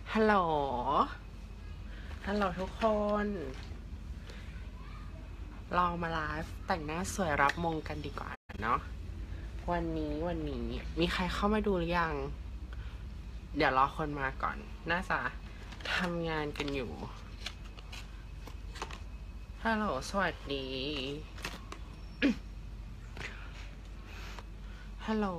ฮัลโหลทุกคนเรามาไลฟ์แต่งหน้าสวยรับมงกันดีกว่าเนาะวันนี้มีใครเข้ามาดูหรือยัง เดี๋ยวรอคนมาก่อน น่าจะทำงานกันอยู่ฮัลโหลสวัสดีฮัลโหล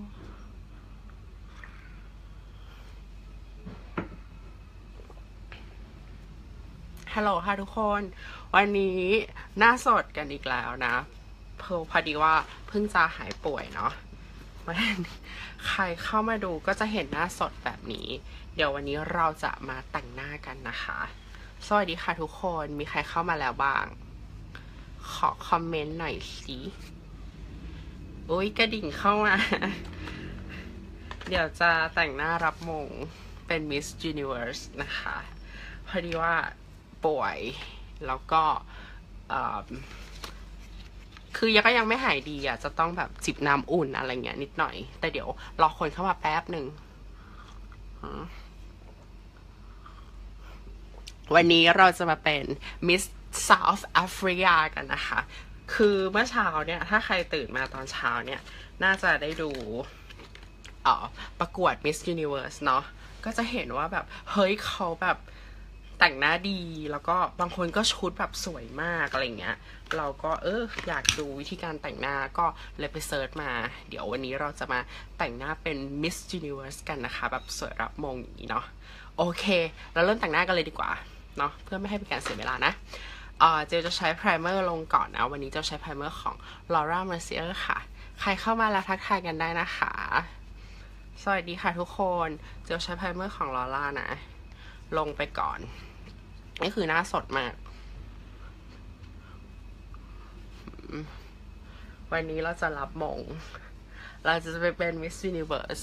ค่ะทุกคนวันนี้หน้าสดกันอีกแล้วนะพอดีว่าเพิ่งจะหายป่วยเนาะวันใครเข้ามาดูก็จะเห็นหน้าสดแบบนี้เดี๋ยววันนี้เราจะมาแต่งหน้ากันนะคะสวัสดีค่ะทุกคนมีใครเข้ามาแล้วบ้างขอคอมเมนต์หน่อยสิอุ๊ยกระดิ่งเข้ามาเดี๋ยวจะแต่งหน้ารับมงเป็น Miss Universe นะคะพอดีว่าป่วยแล้วก็คือยังไม่หายดีอ่ะจะต้องแบบจิบน้ำอุ่นอะไรเงี้ยนิดหน่อยแต่เดี๋ยวรอคนเข้ามาแป๊บหนึ่งวันนี้เราจะมาเป็น Miss South Africa กันนะคะคือเมื่อเช้าเนี่ยถ้าใครตื่นมาตอนเช้าเนี่ยน่าจะได้ดูประกวด Miss Universe เนาะก็จะเห็นว่าแบบเฮ้ยเขาแบบแต่งหน้าดีแล้วก็บางคนก็ชุดแบบสวยมากอะไรเงี้ยเราก็อยากดูวิธีการแต่งหน้าก็เลยไปเซิร์ชมาเดี๋ยววันนี้เราจะมาแต่งหน้าเป็น Miss Universe กันนะคะแบบสวยรับมงอย่างนี้เนาะโอเคเราเริ่มแต่งหน้ากันเลยดีกว่าเนาะเพื่อไม่ให้เป็นการเสียเวลานะเจลจะใช้ไพรเมอร์ลงก่อนนะวันนี้จะใช้ไพรเมอร์ของ Laura Mercier ค่ะใครเข้ามาแล้วทักทายกันได้นะคะสวัสดีค่ะทุกคนเจลใช้ไพรเมอร์ของ Laura นะลงไปก่อนนี่คือหน้าสดมากวันนี้เราจะรับมงเราจะไปเป็น Miss Universe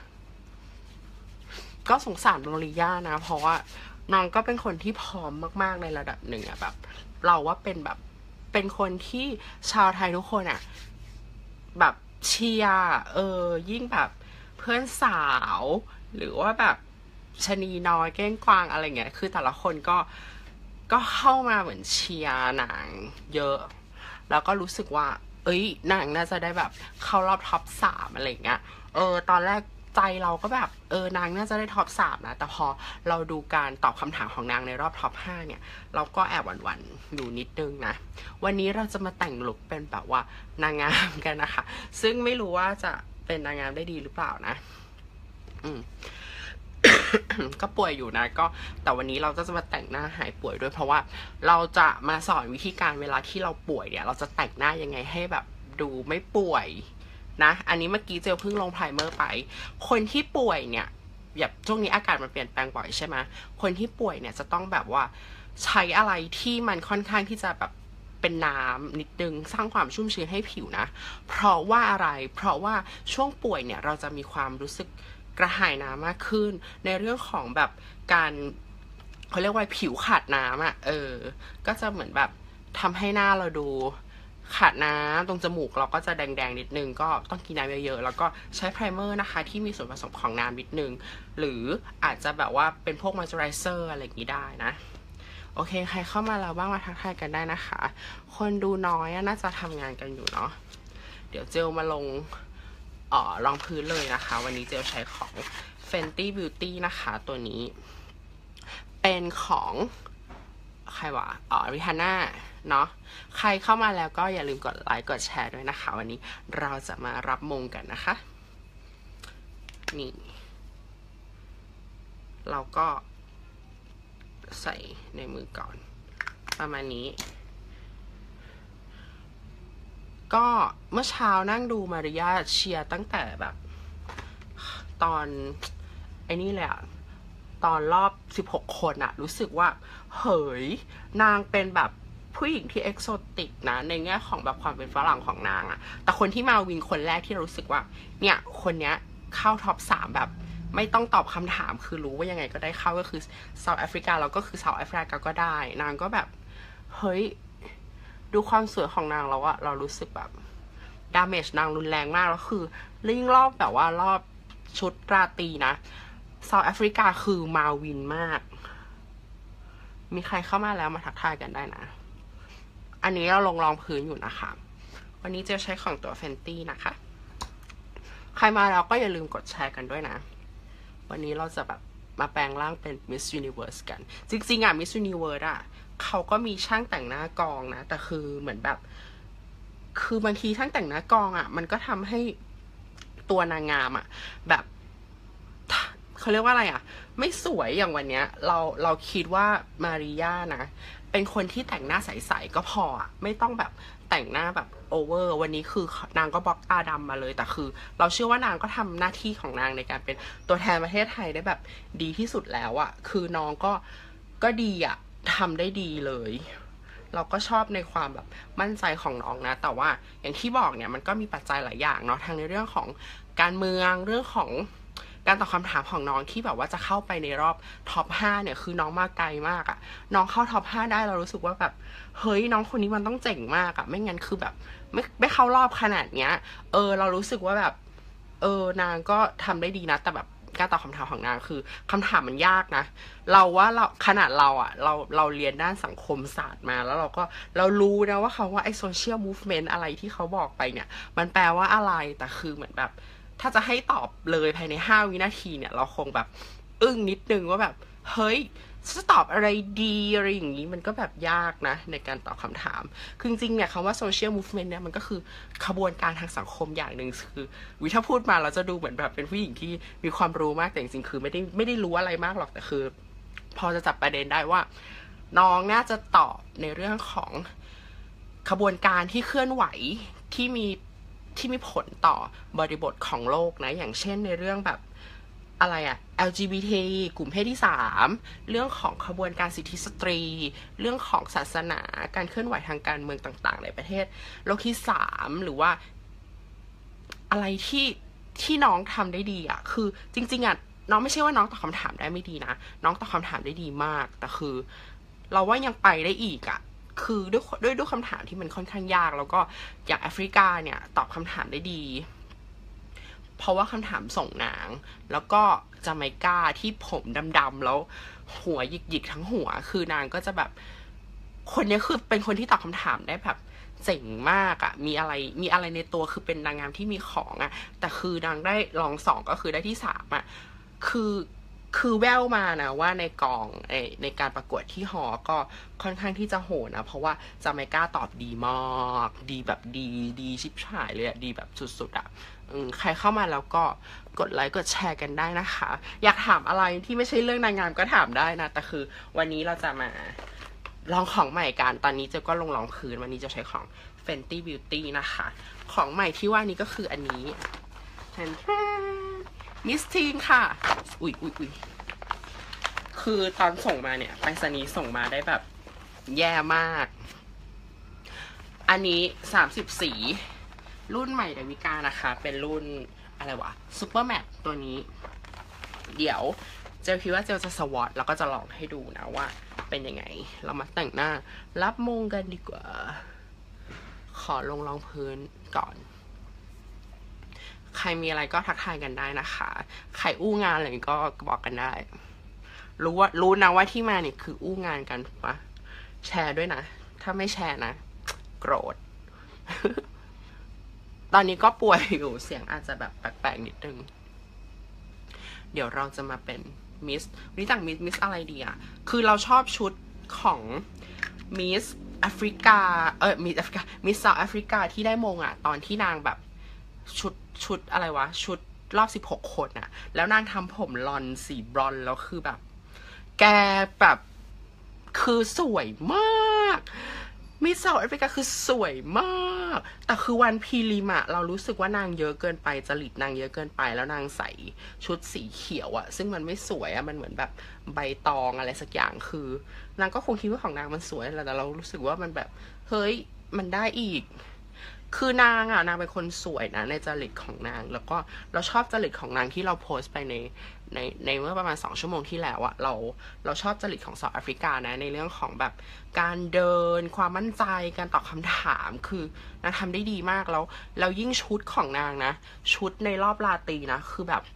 ก็สงสารโรลิย่านะเพราะว่าน้องก็เป็นคนที่พร้อมมากๆในระดับหนึ่งอะแบบเราว่าเป็นคนที่ชาวไทยทุกคนอะแบบเชียร์ยิ่งแบบเพื่อนสาวหรือว่าแบบชะนีน้อยเก้งกวางอะไรเงี้ยคือแต่ละคนก็เข้ามาเหมือนเชียร์นางเยอะแล้วก็รู้สึกว่านางน่าจะได้แบบเข้ารอบท็อป3อะไรเงี้ยตอนแรกใจเราก็แบบนางน่าจะได้ท็อป3นะแต่พอเราดูการตอบคำถามของนางในรอบท็อป5เนี่ยเราก็แอบหวั่นๆอยู่นิดนึงนะวันนี้เราจะมาแต่งลุคเป็นแบบว่านางงามกันนะคะซึ่งไม่รู้ว่าจะเป็นนางงามได้ดีหรือเปล่านะก็ป่วยอยู่นะก็แต่วันนี้เราก็จะมาแต่งหน้าหายป่วยด้วยเพราะว่าเราจะมาสอนวิธีการเวลาที่เราป่วยเนี่ยเราจะแต่งหน้ายังไงให้แบบดูไม่ป่วยนะอันนี้เมื่อกี้เจลเพิ่งลงไพรเมอร์ไปคนที่ป่วยเนี่ยแบบช่วงนี้อากาศมันเปลี่ยนแปลงบ่อยใช่ไหมคนที่ป่วยเนี่ยจะต้องแบบว่าใช้อะไรที่มันค่อนข้างที่จะแบบเป็นน้ำนิดนึงสร้างความชุ่มชื้นให้ผิวนะเพราะว่าอะไรเพราะว่าช่วงป่วยเนี่ยเราจะมีความรู้สึกกระหายน้ำมากขึ้นในเรื่องของแบบการเขาเรียกว่าผิวขาดน้ำอ่ะก็จะเหมือนแบบทำให้หน้าเราดูขาดน้ำตรงจมูกเราก็จะแดงๆนิดนึงก็ต้องกินน้ำเยอะๆแล้วก็ใช้ไพรเมอร์นะคะที่มีส่วนผสมของน้ำนิดนึงหรืออาจจะแบบว่าเป็นพวกมอยเจอไรเซอร์อะไรอย่างนี้ได้นะโอเคใครเข้ามาแล้วบ้างมาทักทายกันได้นะคะคนดูน้อยน่าจะทำงานกันอยู่เนาะเดี๋ยวเจลมาลงรองพื้นเลยนะคะวันนี้เจลใช้ของ Fenty Beauty นะคะตัวนี้เป็นของใครวะริฮาน่าเนาะใครเข้ามาแล้วก็อย่าลืมกดไลค์กดแชร์ด้วยนะคะวันนี้เราจะมารับมงกันนะคะนี่เราก็ใส่ในมือก่อนประมาณนี้ก็เมื่อเช้านั่งดูมาริยาเชียร์ตั้งแต่แบบตอนไอ้นี่เลยอะตอนรอบ16คนอะรู้สึกว่าเฮ้ยนางเป็นแบบผู้หญิงที่เอกโซติกนะในแง่ของแบบความเป็นฝรั่งของนางอะแต่คนที่มาวินคนแรกที่รู้สึกว่าเนี่ยคนเนี้ยเข้าท็อป3แบบไม่ต้องตอบคำถามคือรู้ว่ายังไงก็ได้เข้าก็คือเซาท์แอฟริกาแล้วก็คือเซาท์แอฟริกาก็ได้นางก็แบบเฮ้ยดูความสวยของนางแล้วอะเรารู้สึกแบบดาเมจนางรุนแรงมากแล้วคือยิ่งรอบแบบว่ารอบชุดราตรีนะเซาท์แอฟริกาคือมาวินมากมีใครเข้ามาแล้วมาทักทายกันได้นะอันนี้เราลงรองพื้นอยู่นะคะวันนี้จะใช้ของตัว Fenty นะคะใครมาแล้วก็อย่าลืมกดแชร์กันด้วยนะวันนี้เราจะแบบมาแปลงร่างเป็น Miss Universe กันจริงๆMiss Universe เขาก็มีช่างแต่งหน้ากองนะแต่คือเหมือนแบบคือบางทีช่างแต่งหน้ากองมันก็ทำให้ตัวนางงามแบบเขาเรียกว่าอะไรไม่สวยอย่างวันนี้เราคิดว่ามาริยานะเป็นคนที่แต่งหน้าใสๆก็พอไม่ต้องแบบแต่งหน้าแบบโอเวอร์วันนี้คือนางก็บล็อกตาดำมาเลยแต่คือเราเชื่อว่านางก็ทำหน้าที่ของนางในการเป็นตัวแทนประเทศไทยได้แบบดีที่สุดแล้วคือน้องก็ดีทำได้ดีเลยเราก็ชอบในความแบบมั่นใจของน้องนะแต่ว่าอย่างที่บอกเนี่ยมันก็มีปัจจัยหลายอย่างเนาะทั้งในเรื่องของการเมืองเรื่องของการตอบคำถามของน้องที่แบบว่าจะเข้าไปในรอบท็อป 5เนี่ยคือน้องมาไกลมากน้องเข้าท็อป 5ได้เรารู้สึกว่าแบบเฮ้ยน้องคนนี้มันต้องเจ๋งมากไม่งั้นคือแบบไม่เข้ารอบขนาดเนี้ยเรารู้สึกว่าแบบนางก็ทำได้ดีนะแต่แบบการตอบคำถามของนางคือคำถามมันยากนะเราว่าขนาดเราเรียนด้านสังคมศาสตร์มาแล้วเรารู้นะว่าเขาว่าไอ้โซเชียลมูฟเมนต์อะไรที่เขาบอกไปเนี่ยมันแปลว่าอะไรแต่คือเหมือนแบบถ้าจะให้ตอบเลยภายใน5 วินาทีเนี่ยเราคงแบบอึ้งนิดนึงว่าแบบเฮ้ยจะตอบอะไรดีอะไรอย่างนี้มันก็แบบยากนะในการตอบคำถามคือจริงๆเนี่ยคำว่า social movement เนี่ยมันก็คือขบวนการทางสังคมอย่างหนึ่งคือถ้าพูดมาเราจะดูเหมือนแบบเป็นผู้หญิงที่มีความรู้มากแต่จริงๆคือไม่ได้รู้อะไรมากหรอกแต่คือพอจะจับประเด็นได้ว่าน้องน่าจะตอบในเรื่องของขบวนการที่เคลื่อนไหวที่มีผลต่อบริบทของโลกนะอย่างเช่นในเรื่องแบบอะไรLGBT กลุ่มเพศที่3เรื่องของขบวนการสิทธิสตรีเรื่องของศาสนาการเคลื่อนไหวทางการเมืองต่างๆในประเทศโลกที่3หรือว่าอะไรที่น้องทำได้ดีคือจริงๆน้องไม่ใช่ว่าน้องตอบคำถามได้ไม่ดีนะน้องตอบคำถามได้ดีมากแต่คือเราว่ายังไปได้อีกคือด้วยคำถามที่มันค่อนข้างยากแล้วก็อย่างแอฟริกาเนี่ยตอบคำถามได้ดีเพราะว่าคำถามส่งนางแล้วก็จาเมกาที่ผมดำๆแล้วหัวหยิกๆทั้งหัวคือนางก็จะแบบคนนี้คือเป็นคนที่ตอบคำถามได้แบบเจ๋งมากมีอะไรในตัวคือเป็นนางงามที่มีของแต่คือนางได้รอง2ก็คือได้ที่3คือแววมานะว่าในกองในการประกวดที่หอก็ค่อนข้างที่จะโหดนะเพราะว่าจาเมกาตอบดีมากดีแบบดีชิบหายเลยดีแบบสุดๆใครเข้ามาแล้วก็กดไลค์กดแชร์กันได้นะคะอยากถามอะไรที่ไม่ใช่เรื่องนางงามก็ถามได้นะแต่คือวันนี้เราจะมาลองของใหม่กันตอนนี้เจะก็ลงรองพื้นวันนี้จะใช้ของ Fenty Beauty นะคะของใหม่ที่ว่านี้ก็คืออันนี้มิสทีนค่ะอุ๊ยคือตอนส่งมาเนี่ยไปรษณีย์ส่งมาได้แบบแย่มากอันนี้30 สีรุ่นใหม่ดาวิกานะคะเป็นรุ่นอะไรวะซูเปอร์แมทตัวนี้เดี๋ยวเจลคิดว่าเจลจะสวอตแล้วก็จะลองให้ดูนะว่าเป็นยังไงเรามาแต่งหน้ารับมงกันดีกว่าขอลงรองพื้นก่อนใครมีอะไรก็ทักทายกันได้นะคะใครอู้งานอะไรก็บอกกันได้รู้นะว่าที่มาเนี่ยคืออู้งานกันถูกปะแชร์ด้วยนะถ้าไม่แชร์นะโกรธ ตอนนี้ก็ป่วยอยู่เสียงอาจจะแบบแปลกๆนิดนึงเดี๋ยวเราจะมาเป็นมิสนี่จากมิสอะไรดีคือเราชอบชุดของมิสแอฟริกามิสเซาท์แอฟริกาที่ได้มงตอนที่นางแบบชุดอะไรวะชุดรอบ16 คนแล้วนางทำผมลอนสีบลอนแล้วคือแบบแกแบบคือสวยมากมิสเซาท์แอฟริกาคือสวยมากแต่คือวันพรีลิมเรารู้สึกว่านางเยอะเกินไปจริตนางเยอะเกินไปแล้วนางใส่ชุดสีเขียวซึ่งมันไม่สวยมันเหมือนแบบใบตองอะไรสักอย่างคือนางก็คงคิดว่าของนางมันสวยแหละแต่เรารู้สึกว่ามันแบบเฮ้ยมันได้อีกคือนางเป็นคนสวยนะในจริตของนางแล้วก็เราชอบจริตของนางที่เราโพสต์ไปในเมื่อประมาณ2 ชั่วโมงที่แล้วเราชอบจริตของเซาท์แอฟริกานะในเรื่องของแบบการเดินความมั่นใจการตอบคำถามคือนางทำได้ดีมากแล้วยิ่งชุดของนางนะชุดในรอบราตรีนะคือแบบ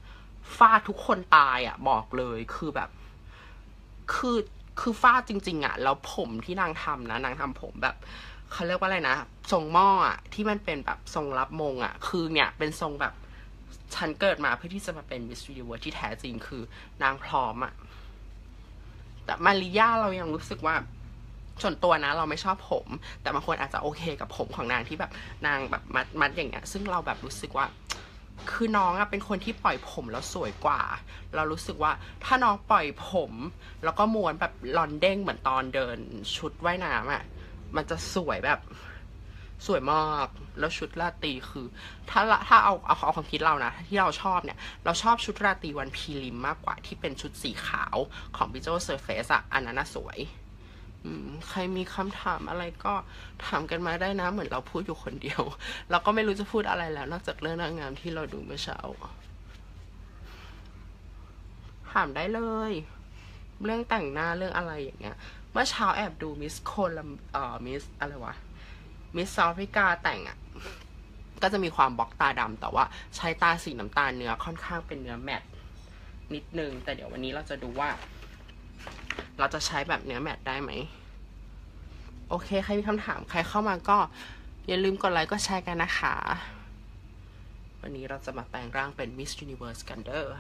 ฟาดทุกคนตายอ่ะบอกเลยคือแบบคือคือฟาดจริงๆอ่ะแล้วผมที่นางทำนะนางทำผมแบบเขาเรียกว่าอะไรนะทรงหม้ออ่ะที่มันเป็นแบบทรงรับมงอ่ะคือเนี่ยเป็นทรงแบบฉันเกิดมาเพื่อที่จะมาเป็น Miss Universe ที่แท้จริงคือนางพร้อมอ่ะแต่มาริยาเรายังรู้สึกว่าส่วนตัวนะเราไม่ชอบผมแต่บางคนอาจจะโอเคกับผมของนางที่แบบนางแบบมัดอย่างเงี้ยซึ่งเราแบบรู้สึกว่าคือน้องอะเป็นคนที่ปล่อยผมแล้วสวยกว่าเรารู้สึกว่าถ้าน้องปล่อยผมแล้วก็ม้วนแบบลอนเด้งเหมือนตอนเดินชุดว่ายน้ำอะมันจะสวยแบบสวยมากแล้วชุดราตรีคือถ้าเอาความคิดเรานะที่เราชอบเนี่ยเราชอบชุดราตรีวันพีริมมากกว่าที่เป็นชุดสีขาวของพิโจเซอร์เฟสอะอันนั้นน่ะสวยใครมีคำถามอะไรก็ถามกันมาได้นะเหมือนเราพูดอยู่คนเดียวเราก็ไม่รู้จะพูดอะไรแล้วนอกจากเรื่องนางงามที่เราดูเมื่อเช้าถามได้เลยเรื่องแต่งหน้าเรื่องอะไรอย่างเงี้ยเมื่อเช้าแอบดูมิสโคลัมมิสอะไรวะมิสซาฟริกาแต่งอ่ะก็จะมีความบล็อกตาดำแต่ว่าใช้ตาสีน้ำตาลเนื้อค่อนข้างเป็นเนื้อแมตต์นิดนึงแต่เดี๋ยววันนี้เราจะดูว่าเราจะใช้แบบเนื้อแมตต์ได้ไหมโอเคใครมีคำถามใครเข้ามาก็อย่าลืมกดไลค์ก็แชร์กันนะคะวันนี้เราจะมาแปลงร่างเป็น Miss Universe กันเด้อ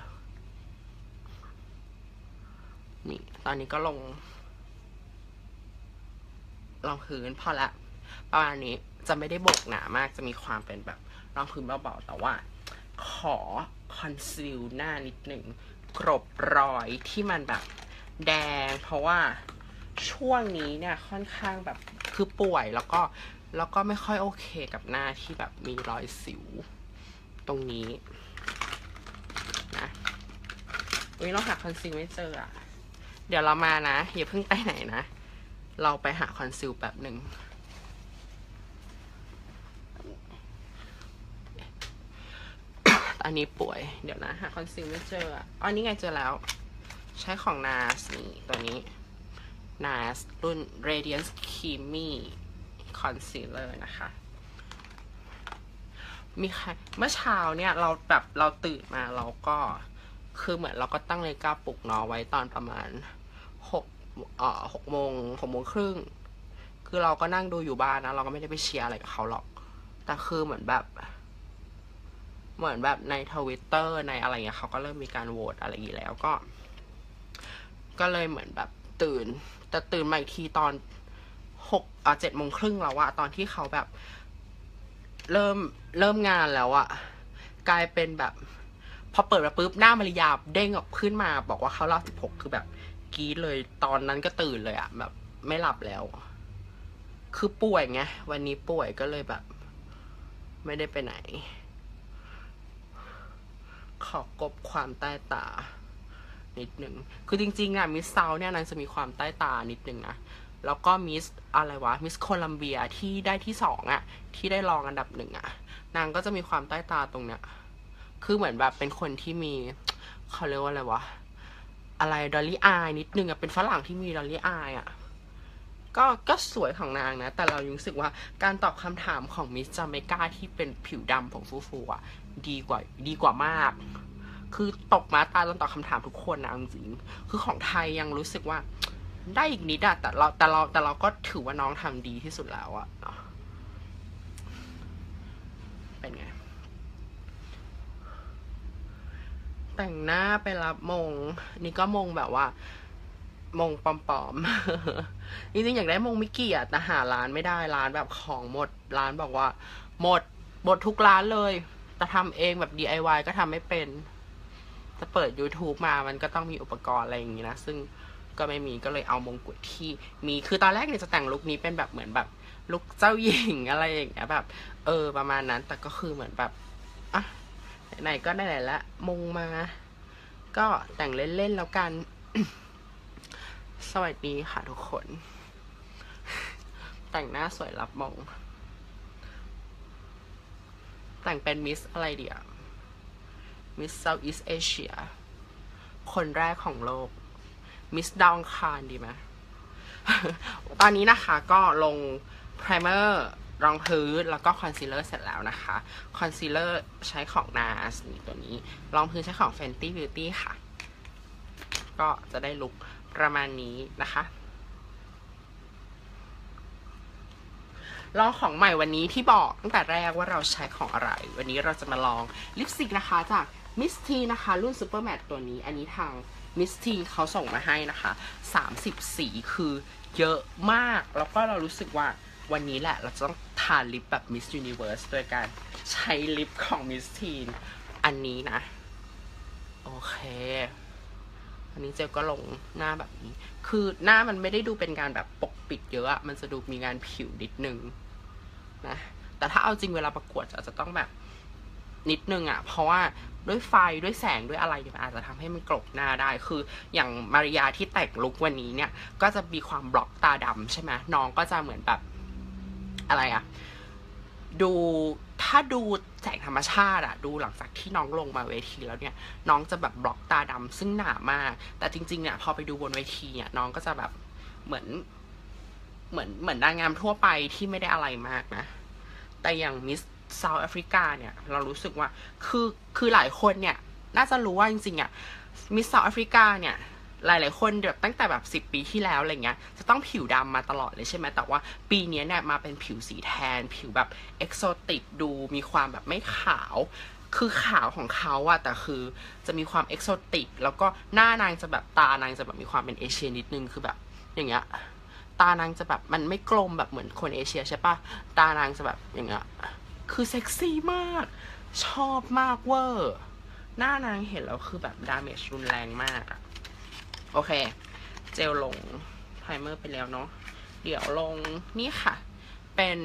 นี่ตอนนี้ก็ลงพื้นพอละประมาณนี้จะไม่ได้โบกหนามากจะมีความเป็นแบบรองพื้นเบาๆแต่ว่าขอคอนซีลหน้านิดหนึ่งกรบรอยที่มันแบบแดงเพราะว่าช่วงนี้เนี่ยค่อนข้างแบบคือป่วยแล้วก็ไม่ค่อยโอเคกับหน้าที่แบบมีรอยสิวตรงนี้นะวันนี้เราหาคอนซีลไม่เจออ่ะเดี๋ยวเรามานะอย่าเพิ่งไปไหนนะเราไปหาคอนซีลแป๊บหนึ่งอันนี้ป่วยเดี๋ยวนะหาคอนซีลไม่เจออ่ะอ๋อนี่ไงเจอแล้วใช้ของ NARS นี่ตัวนี้ NARS รุ่น Radiance Creamy Concealer นะคะมีใครเมื่อเช้าเนี่ยเราตื่นมาเราก็คือเหมือนเราก็ตั้งนาฬิกาปลุกเนาะไว้ตอนประมาณ6 โมงครึ่งคือเราก็นั่งดูอยู่บ้านนะเราก็ไม่ได้ไปเชียร์อะไรกับเขาหรอกแต่คือเหมือนแบบในทวิตเตอร์ในอะไรเงี้ยเขาก็เริ่มมีการโหวตอะไรอย่างนี้แล้วก็เลยเหมือนแบบตื่นมาอีกทีตอน7 โมงครึ่งแล้วอะตอนที่เขาแบบเริ่มงานแล้วอะกลายเป็นแบบพอเปิดมาปุ๊บหน้ามาริยาเด้งออกขึ้นมาบอกว่าเขารอบ16คือแบบกรี๊ดเลยตอนนั้นก็ตื่นเลยอะแบบไม่หลับแล้วคือป่วยไงวันนี้ป่วยก็เลยแบบไม่ได้ไปไหนขอกบความใต้ตานิดนึงคือจริงๆอะมิสซาวเนี่ยนางจะมีความใต้ตานิดนึงนะแล้วก็มิสอะไรวะมิสโคลัมเบียที่ได้ที่2อะที่ได้รองอันดับ1อะนางก็จะมีความใต้ตาตรงเนี้ยคือเหมือนแบบเป็นคนที่มีเขาเรียกว่าอะไรวะอะไรดอลลี่อายนิดนึงอะเป็นฝรั่งที่มีดอลลี่อายอะก็สวยของนางนะแต่เรารู้สึกว่าการตอบคำถามของมิสจาเมกาที่เป็นผิวดำของฟูๆอะดีกว่ามากคือตกมาตาตอนตอบคำถามทุกคนนะจริงคือของไทยยังรู้สึกว่าได้อีกนิดอะแต่เราก็ถือว่าน้องทำดีที่สุดแล้วอะเป็นไงแต่งหน้าไปรับมงนี่ก็มงแบบว่ามงปลอมๆจริงๆอยากได้มงมิกกี้อะแต่หาร้านไม่ได้ร้านแบบของหมดร้านบอกว่าหมดทุกร้านเลยแต่ทำเองแบบ DIY ก็ทำไม่เป็นจะเปิด YouTube มามันก็ต้องมีอุปกรณ์อะไรอย่างงี้นะซึ่งก็ไม่มีก็เลยเอามงกุฎที่มีคือตอนแรกเนี่ยจะแต่งลุคนี้เป็นแบบเหมือนแบบลุคเจ้าหญิงอะไรอย่างเงี้ยแบบประมาณนั้นแต่ก็คือเหมือนแบบอ่ะไหนก็ไหนแล้วมงมาก็แต่งเล่นๆแล้วกัน สวัสดีค่ะทุกคนแต่งหน้าสวยรับมงแต่งเป็นมิสอะไรเดียมิสเซาท์อีสต์เอเชียคนแรกของโลกมิสดาวอังคารดีไหม ตอนนี้นะคะก็ลงไพรเมอร์รองพื้นแล้วก็คอนซีลเลอร์เสร็จแล้วนะคะคอนซีลเลอร์ใช้ของ NARS นี่ตัวนี้รองพื้นใช้ของ Fenty Beauty ค่ะก็จะได้ลุคประมาณนี้นะคะลองของใหม่วันนี้ที่บอกตั้งแต่แรกว่าเราใช้ของอะไรวันนี้เราจะมาลองลิปสติกนะคะจากมิสทีนะคะรุ่นซูเปอร์แมตตัวนี้อันนี้ทางมิสทีเขาส่งมาให้นะคะ30สีคือเยอะมากแล้วก็เรารู้สึกว่าวันนี้แหละเราจะต้องทาลิปแบบ Miss Universe โดยการใช้ลิปของมิสทีนอันนี้นะโอเคอันนี้เจลก็ลงหน้าแบบนี้คือหน้ามันไม่ได้ดูเป็นการแบบปกปิดเยอะมันจะดูมีงานผิวนิดนึงนะแต่ถ้าเอาจริงเวลาประกวดจะต้องแบบนิดนึงเพราะว่าด้วยไฟด้วยแสงด้วยอะไรมันอาจจะทำให้มันกลบหน้าได้คืออย่างมาริยาที่แต่งลุควันนี้เนี่ยก็จะมีความบล็อกตาดำใช่ไหมน้องก็จะเหมือนแบบอะไรดูถ้าดูแสงธรรมชาติดูหลังจากที่น้องลงมาเวทีแล้วเนี่ยน้องจะแบบบล็อกตาดำซึ่งหนามากแต่จริงๆเนี่ยพอไปดูบนเวทีเนี่ยน้องก็จะแบบเหมือนนางงามทั่วไปที่ไม่ได้อะไรมากนะแต่อย่างมิสเซาท์แอฟริกาเนี่ยเรารู้สึกว่าคือหลายคนเนี่ยน่าจะรู้ว่าจริงๆมิสเซาท์แอฟริกาเนี่ยหลายๆคนแบบตั้งแต่แบบ10 ปีที่แล้วอะไรเงี้ยจะต้องผิวดำมาตลอดเลยใช่ไหมแต่ว่าปีนี้เนี่ยมาเป็นผิวสีแทนผิวแบบเอกโซติกดูมีความแบบไม่ขาวคือขาวของเขาแต่คือจะมีความเอกโซติกแล้วก็หน้านางจะแบบตานางจะแบบมีความเป็นเอเชียนิดนึงคือแบบอย่างเงี้ยตานางจะแบบมันไม่กลมแบบเหมือนคนเอเชียใช่ปะตานางจะแบบอย่างเงี้ยคือเซ็กซี่มากชอบมากเวอร์หน้านางเห็นแล้วคือแบบดาเมจรุนแรงมากโอเคเจลลงไพรเมอร์ไปแล้วเนาะเดี๋ยวลงนี่ค่ะเป็น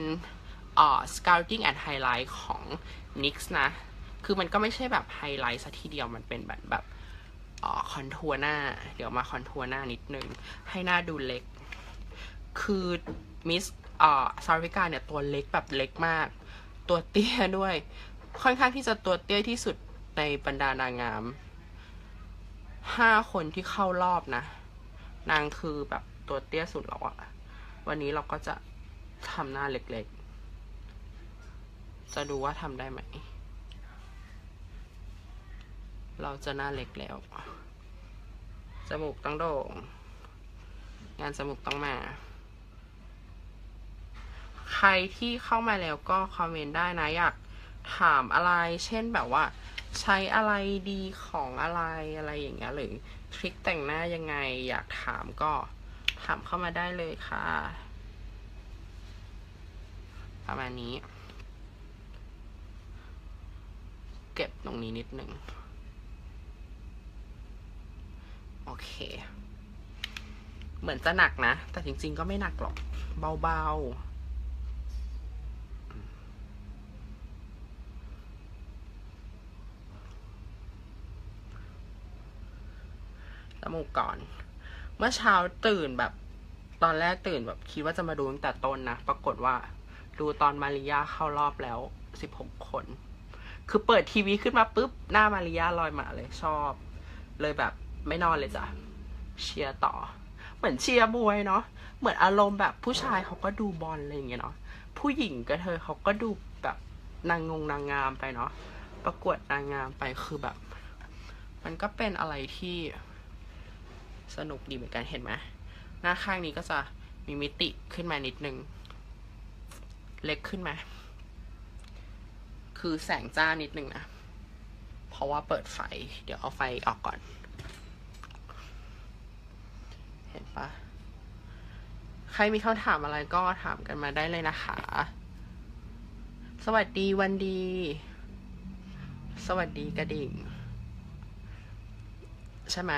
Sculpting and Highlight ของ NYX นะคือมันก็ไม่ใช่แบบไฮไลท์ซะทีเดียวมันเป็นแบบคอนทัวร์หน้าเดี๋ยวมาคอนทัวร์หน้านิดนึงให้หน้าดูเล็กคือมิสซาริกาเนี่ยตัวเล็กแบบเล็กมากตัวเตี้ยด้วยค่อนข้างที่จะตัวเตี้ยที่สุดในบรรดานางงาม5 คนที่เข้ารอบนะนางคือแบบตัวเตี้ยสุดแล้ววันนี้เราก็จะทำหน้าเล็กๆจะดูว่าทำได้ไหมเราจะหน้าเล็กแล้วจมูกต้องโด่งงานจมูกต้องมาใครที่เข้ามาแล้วก็คอมเมนต์ได้นะอยากถามอะไรเช่นแบบว่าใช้อะไรดีของอะไรอย่างเงี้ยหรือทริคแต่งหน้ายังไงอยากถามก็ถามเข้ามาได้เลยค่ะประมาณนี้เก็บตรงนี้นิดนึงโอเคเหมือนจะหนักนะแต่จริงๆก็ไม่หนักหรอกเบาๆจมูกก่อนเมื่อเช้าตื่นแบบตอนแรกตื่นแบบคิดว่าจะมาดูตั้งแต่ต้นนะปรากฏว่าดูตอนมาริยาเข้ารอบแล้ว16 คนคือเปิดทีวีขึ้นมาปุ๊บหน้ามาริยาลอยมาเลยชอบเลยแบบไม่นอนเลยจ้ะเชียร์ต่อเหมือนเชียร์มวยเนาะเหมือนอารมณ์แบบผู้ชายเขาก็ดูบอลอะไรอย่างเงี้ยเนาะผู้หญิงก็เธอเขาก็ดูแบบนางงามไปเนาะประกวดนางงามไปคือแบบมันก็เป็นอะไรที่สนุกดีเหมือนกันเห็นไหมหน้าข้างนี้ก็จะมีมิติขึ้นมานิดนึงเล็กขึ้นมาคือแสงจ้านิดนึงนะเพราะว่าเปิดไฟเดี๋ยวเอาไฟออกก่อนเห็นปะใครมีคำถามอะไรก็ถามกันมาได้เลยนะคะสวัสดีวันดีสวัสดีกระดิ่งใช่ไหม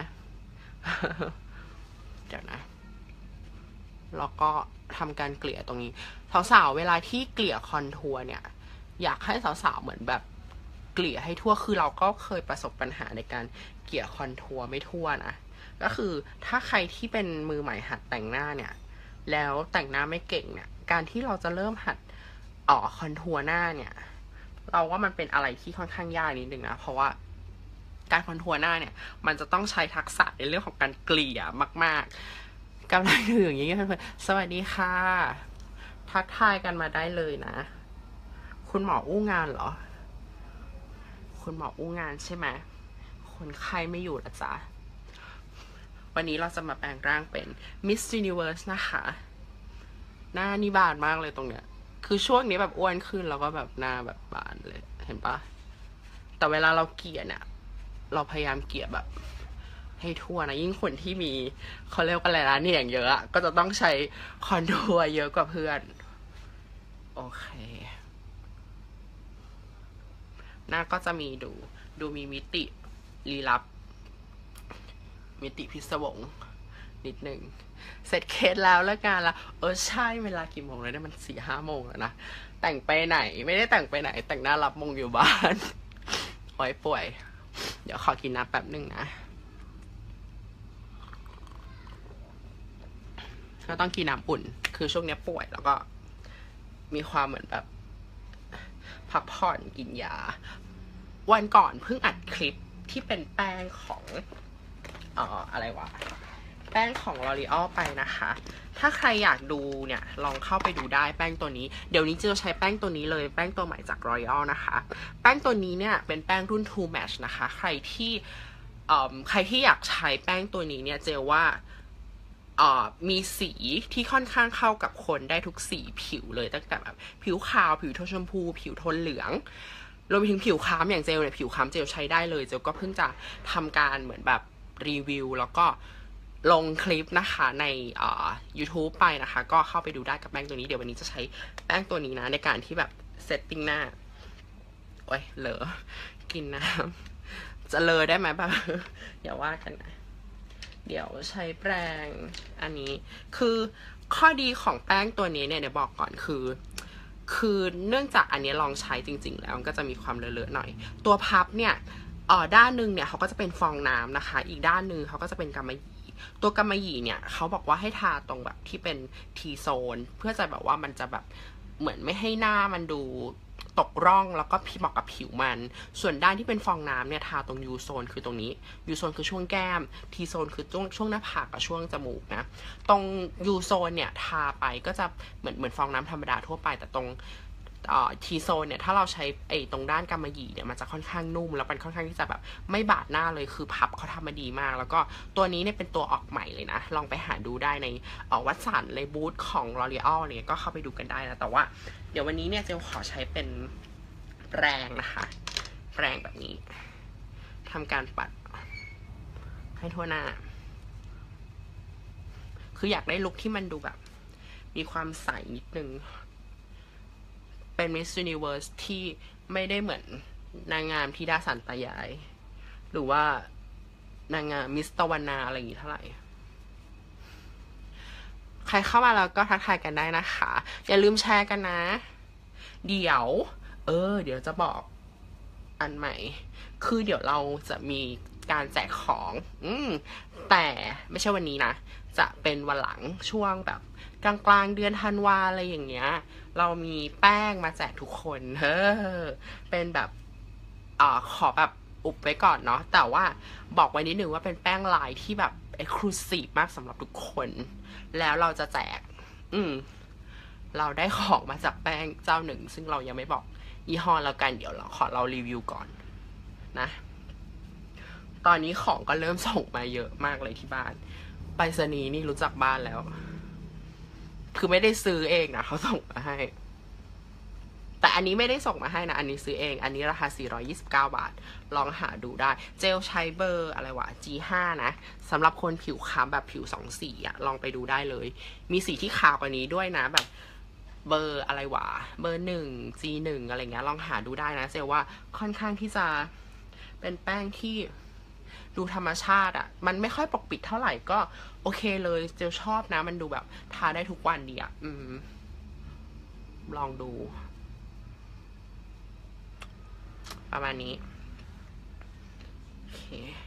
เดี๋ยวนะแล้วก็ทำการเกลี่ยตรงนี้สาวๆเวลาที่เกลี่ยคอนทัวร์เนี่ยอยากให้สาวๆเหมือนแบบเกลี่ยให้ทั่วคือเราก็เคยประสบปัญหาในการเกลี่ยคอนทัวร์ไม่ทั่วนะก็คือถ้าใครที่เป็นมือใหม่หัดแต่งหน้าเนี่ยแล้วแต่งหน้าไม่เก่งเนี่ยการที่เราจะเริ่มหัดคอนทัวร์หน้าเนี่ยเราว่ามันเป็นอะไรที่ค่อนข้างยากนิดนึงนะเพราะว่าการคอนทัวร์หน้าเนี่ยมันจะต้องใช้ทักษะในเรื่องของการเกลี่ยมากๆกำลังอยู่อย่างนี้เพื่อนๆสวัสดีค่ะทักทายกันมาได้เลยนะคุณหมออู้งานเหรอคุณหมออู้งานใช่ไหมคนไข้ไม่อยู่ละจ๊ะวันนี้เราจะมาแปลงร่างเป็น Miss Universe นะคะหน้านี่บานมากเลยตรงเนี้ยคือช่วงนี้แบบอ้วนขึ้นแล้วก็แบบหน้าแบบบานเลยเห็นปะแต่เวลาเราเกลี่ยเนี่ยเราพยายามเกลี่ยแบบให้ทั่วนะยิ่งคนที่มีเขาเรียกว่าอะไรนะเนี่ยอย่างเยอะอะก็จะต้องใช้คอนทัวร์เยอะกว่าเพื่อนโอเคหน้าก็จะมีดูมีมิติลี้ลับมิติพิศวงนิดนึงเสร็จเคสแล้วแล้วงานละใช่เวลากี่โมงแล้วเนี่ยมัน4-5 โมงแล้วนะแต่งไปไหนไม่ได้แต่งไปไหนแต่งหน้ารับมงอยู่บ้านโอ้ยป่วยเดี๋ยวขอกินน้ำแป๊บนึงนะก็ต้องกินน้ำอุ่นคือช่วงนี้ป่วยแล้วก็มีความเหมือนแบบพักผ่อนกินยาวันก่อนเพิ่งอัดคลิปที่เป็นแป้งของอะไรวะแป้งของ L'Oreal ไปนะคะถ้าใครอยากดูเนี่ยลองเข้าไปดูได้แป้งตัวนี้เดี๋ยวนี้จะใช้แป้งตัวนี้เลยแป้งตัวใหม่จาก L'Oreal นะคะแป้งตัวนี้เนี่ยเป็นแป้งรุ่น Too Match นะคะใครที่อยากใช้แป้งตัวนี้เนี่ยเจอว่ามีสีที่ค่อนข้างเข้ากับคนได้ทุกสีผิวเลยตั้งแต่แบบผิวขาวผิวโทนชมพูผิวโทนเหลืองรวมไปถึงผิวคล้ำอย่างเจลเนี่ยผิวคล้ำเจลใช้ได้เลยเจลก็เพิ่งจะทำการเหมือนแบบรีวิวแล้วก็ลงคลิปนะคะในYouTube ไปนะคะก็เข้าไปดูได้กับแป้งตัวนี้เดี๋ยววันนี้จะใช้แป้งตัวนี้นะในการที่แบบเซตติ้งหน้าโอ้ยเหลอกินน้ำจะเลอได้ไหมแบบอย่าว่ากันนะเดี๋ยวใช้แปรงอันนี้คือข้อดีของแป้งตัวนี้เนี่ยเดี๋ยวบอกก่อนคือเนื่องจากอันนี้ลองใช้จริงๆแล้วมันก็จะมีความเลอะๆหน่อยตัวพับเนี่ยด้านหนึ่งเนี่ยเขาก็จะเป็นฟองน้ำนะคะอีกด้านหนึ่งเขาก็จะเป็นกำมะหยี่ตัวกำมะหยี่เนี่ยเขาบอกว่าให้ทาตรงแบบที่เป็น T zone เพื่อจะแบบว่ามันจะแบบเหมือนไม่ให้หน้ามันดูตกร่องแล้วก็เหมาะกับผิวมันส่วนด้านที่เป็นฟองน้ำเนี่ยทาตรง U zone คือตรงนี้ U zone คือช่วงแก้ม T zone คือช่วงหน้าผากกับช่วงจมูกนะตรง U zone เนี่ยทาไปก็จะเหมือนฟองน้ำธรรมดาทั่วไปแต่ตรงT zone เนี่ยถ้าเราใช้ตรงด้านกำมะหยี่เนี่ยมันจะค่อนข้างนุ่มแล้วมันค่อนข้างที่จะแบบไม่บาดหน้าเลยคือพับเขาทำมาดีมากแล้วก็ตัวนี้เนี่ยเป็นตัวออกใหม่เลยนะลองไปหาดูได้ในวัตสันในบูธของ L'Oreal เนี่ยก็เข้าไปดูกันได้นะแต่ว่าเดี๋ยววันนี้เนี่ยเจลขอใช้เป็นแปรงนะคะแปรงแบบนี้ทำการปัดให้ทั่วหน้าคืออยากได้ลุคที่มันดูแบบมีความใสนิดนึงเป็น Miss Universe ที่ไม่ได้เหมือนนางงามที่ดาสันตายายหรือว่านางงามมิสตะวันนาอะไรอย่างนี้เท่าไหร่ใครเข้ามาแล้วก็ทักทายกันได้นะคะอย่าลืมแชร์กันนะเดี๋ยวจะบอกอันใหม่คือเดี๋ยวเราจะมีการแจกของแต่ไม่ใช่วันนี้นะจะเป็นวันหลังช่วงแบบกลางเดือนธันวาอะไรอย่างเงี้ยเรามีแป้งมาแจกทุกคนเป็นแบบขอแบบอุบไว้ก่อนเนาะแต่ว่าบอกไว้นิดนึงว่าเป็นแป้งลายที่แบบ exclusive มากสำหรับทุกคนแล้วเราจะแจกเราได้ของมาจากแป้งเจ้าหนึ่งซึ่งเรายังไม่บอกยี่ห้อแล้วกันเดี๋ยวเรารีวิวก่อนนะตอนนี้ของก็เริ่มส่งมาเยอะมากเลยที่บ้านไปรษณีย์นี่รู้จักบ้านแล้วคือไม่ได้ซื้อเองนะเขาส่งมาให้แต่อันนี้ไม่ได้ส่งมาให้นะอันนี้ซื้อเองอันนี้ราคา429 บาทลองหาดูได้เจลใช้เบอร์อะไรวะ G5 นะสำหรับคนผิวคล้ำแบบผิว2 สีอะลองไปดูได้เลยมีสีที่ขาวกว่านี้ด้วยนะแบบเบอร์อะไรวะเบอร์1 G1 อะไรเงี้ยลองหาดูได้นะเจลว่าค่อนข้างที่จะเป็นแป้งที่ดูธรรมชาติอะมันไม่ค่อยปกปิดเท่าไหร่ก็โอเคเลยเจลชอบนะมันดูแบบทาได้ทุกวันดีอะลองดูประมาณนี้โอเค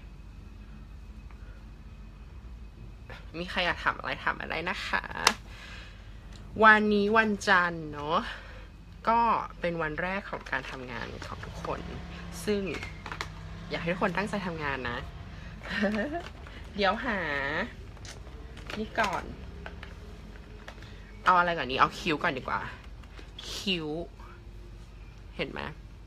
มีใครอยากถามอะไรนะคะวันนี้วันจันทร์เนาะก็เป็นวันแรกของการทำงานของทุกคนซึ่งอยากให้ทุกคนตั้งใจทำงานนะ เดี๋ยวหานี่ก่อนเอาอะไรก่อนนี้เอาคิ้วก่อนดีกว่าคิ้วเห็นไหม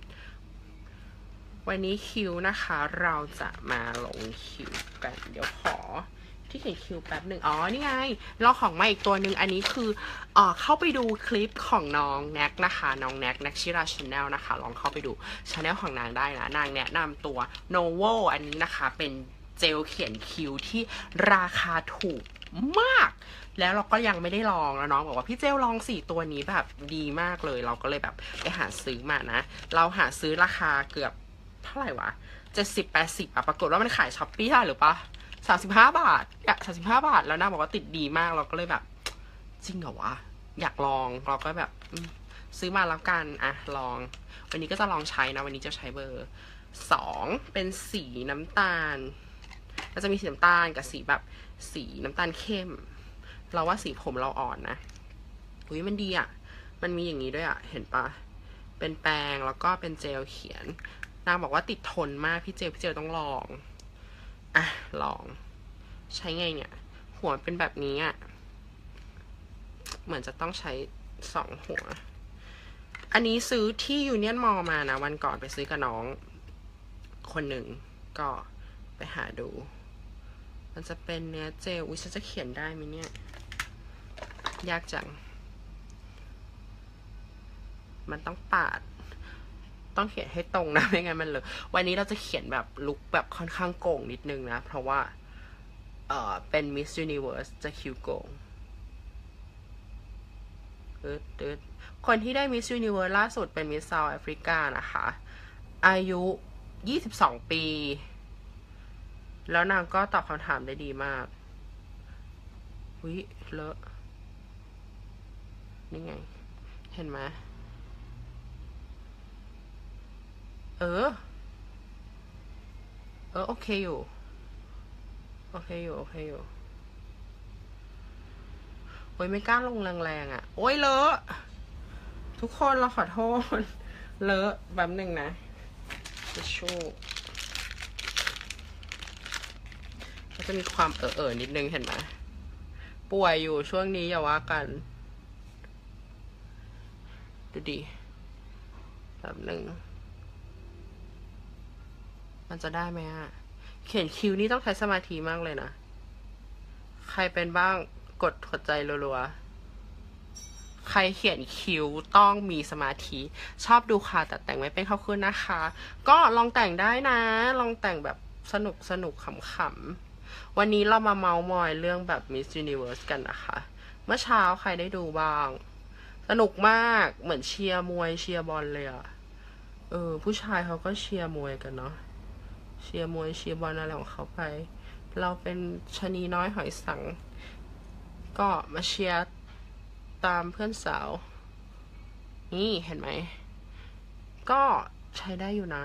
วันนี้คิ้วนะคะเราจะมาลงคิ้วกันเดี๋ยวขอที่เขียนคิ้วแป๊บหนึ่งอ๋อนี่ไงเราของมาอีกตัวหนึ่งอันนี้คือเข้าไปดูคลิปของน้องแน็กนะคะน้องแน็กชิราชาแนลนะคะลองเข้าไปดูชาแนลของนางได้นะนางแนะนำตัว Novo อันนี้นะคะเป็นเจลเขียนคิ้วที่ราคาถูกมากแล้วเราก็ยังไม่ได้ลองแล้วน้องบอกว่าพี่เจลลอง4ตัวนี้แบบดีมากเลยเราก็เลยแบบไปหาซื้อมานะเราหาซื้อราคาเกือบเท่าไหร่วะ70-80ปรากฏว่ามันขายช้อปปี้ได้หรือปะ35 บาท35 บาทแล้วนะบอกว่าติดดีมากเราก็เลยแบบจริงเหรอวะอยากลองเราก็แบบซื้อมาแล้วกันอ่ะลองวันนี้ก็จะลองใช้นะวันนี้จะใช้เบอร์2เป็นสีน้ำตาลก็จะมีสีน้ำตาลกับสีแบบสีน้ำตาลเข้มเราว่าสีผมเราอ่อนนะอุ้ยมันดีอ่ะมันมีอย่างนี้ด้วยอ่ะเห็นปะเป็นแปรงแล้วก็เป็นเจลเขียนนางบอกว่าติดทนมากพี่เจลต้องลองอ่ะลองใช้ไงเนี่ยหัวเป็นแบบนี้อ่ะเหมือนจะต้องใช้2หัวอันนี้ซื้อที่ยูเนียนมอลมานะวันก่อนไปซื้อกับน้องคนหนึ่งก็ไปหาดูมันจะเป็นเนื้อเจลอุ้ยฉันจะเขียนได้ไหมเนี่ยยากจังมันต้องปาดต้องเขียนให้ตรงนะไม่งั้นมันเลยวันนี้เราจะเขียนแบบลุคแบบค่อนข้างโก่งนิดนึงนะเพราะว่าเป็น Miss Universe จะคิ้วโก่งคนที่ได้ Miss Universe ล่าสุดเป็น Miss South Africa นะคะอายุ22 ปีแล้วนางก็ตอบคำถามได้ดีมากอุ๊ยเลอะนี่ไงเห็นไหมโอเคอยู่โอเคอยู่โอ้ยไม่กล้าลงแรงๆอ่ะโอ้ยเลอะทุกคนเราขอโทษเลอะแบบหนึ่งนะทิชชู่ก็จะมีความนิดนึงเห็นไหมป่วยอยู่ช่วงนี้อย่าว่ากันดูดิแบบหนึ่งมันจะได้ไหมอะเขียนคิ้วนี่ต้องใช้สมาธิมากเลยนะใครเป็นบ้างกดหัวใจรัวๆใครเขียนคิ้วต้องมีสมาธิชอบดูค่ะแต่แต่งไม่เป็นขอบคุณนะคะก็ลองแต่งได้นะลองแต่งแบบสนุกขำๆวันนี้เรามาเมาส์มอยเรื่องแบบ Miss Universe กันนะคะเมื่อเช้าใครได้ดูบ้างสนุกมากเหมือนเชียร์มวยเชียร์บอลเลยอะผู้ชายเขาก็เชียร์มวยกันเนาะเชียร์มวยเชียร์บอลอะไรของเขาไปเราเป็นชะนีน้อยหอยสังก็มาเชียร์ตามเพื่อนสาวนี่เห็นไหมก็ใช้ได้อยู่นะ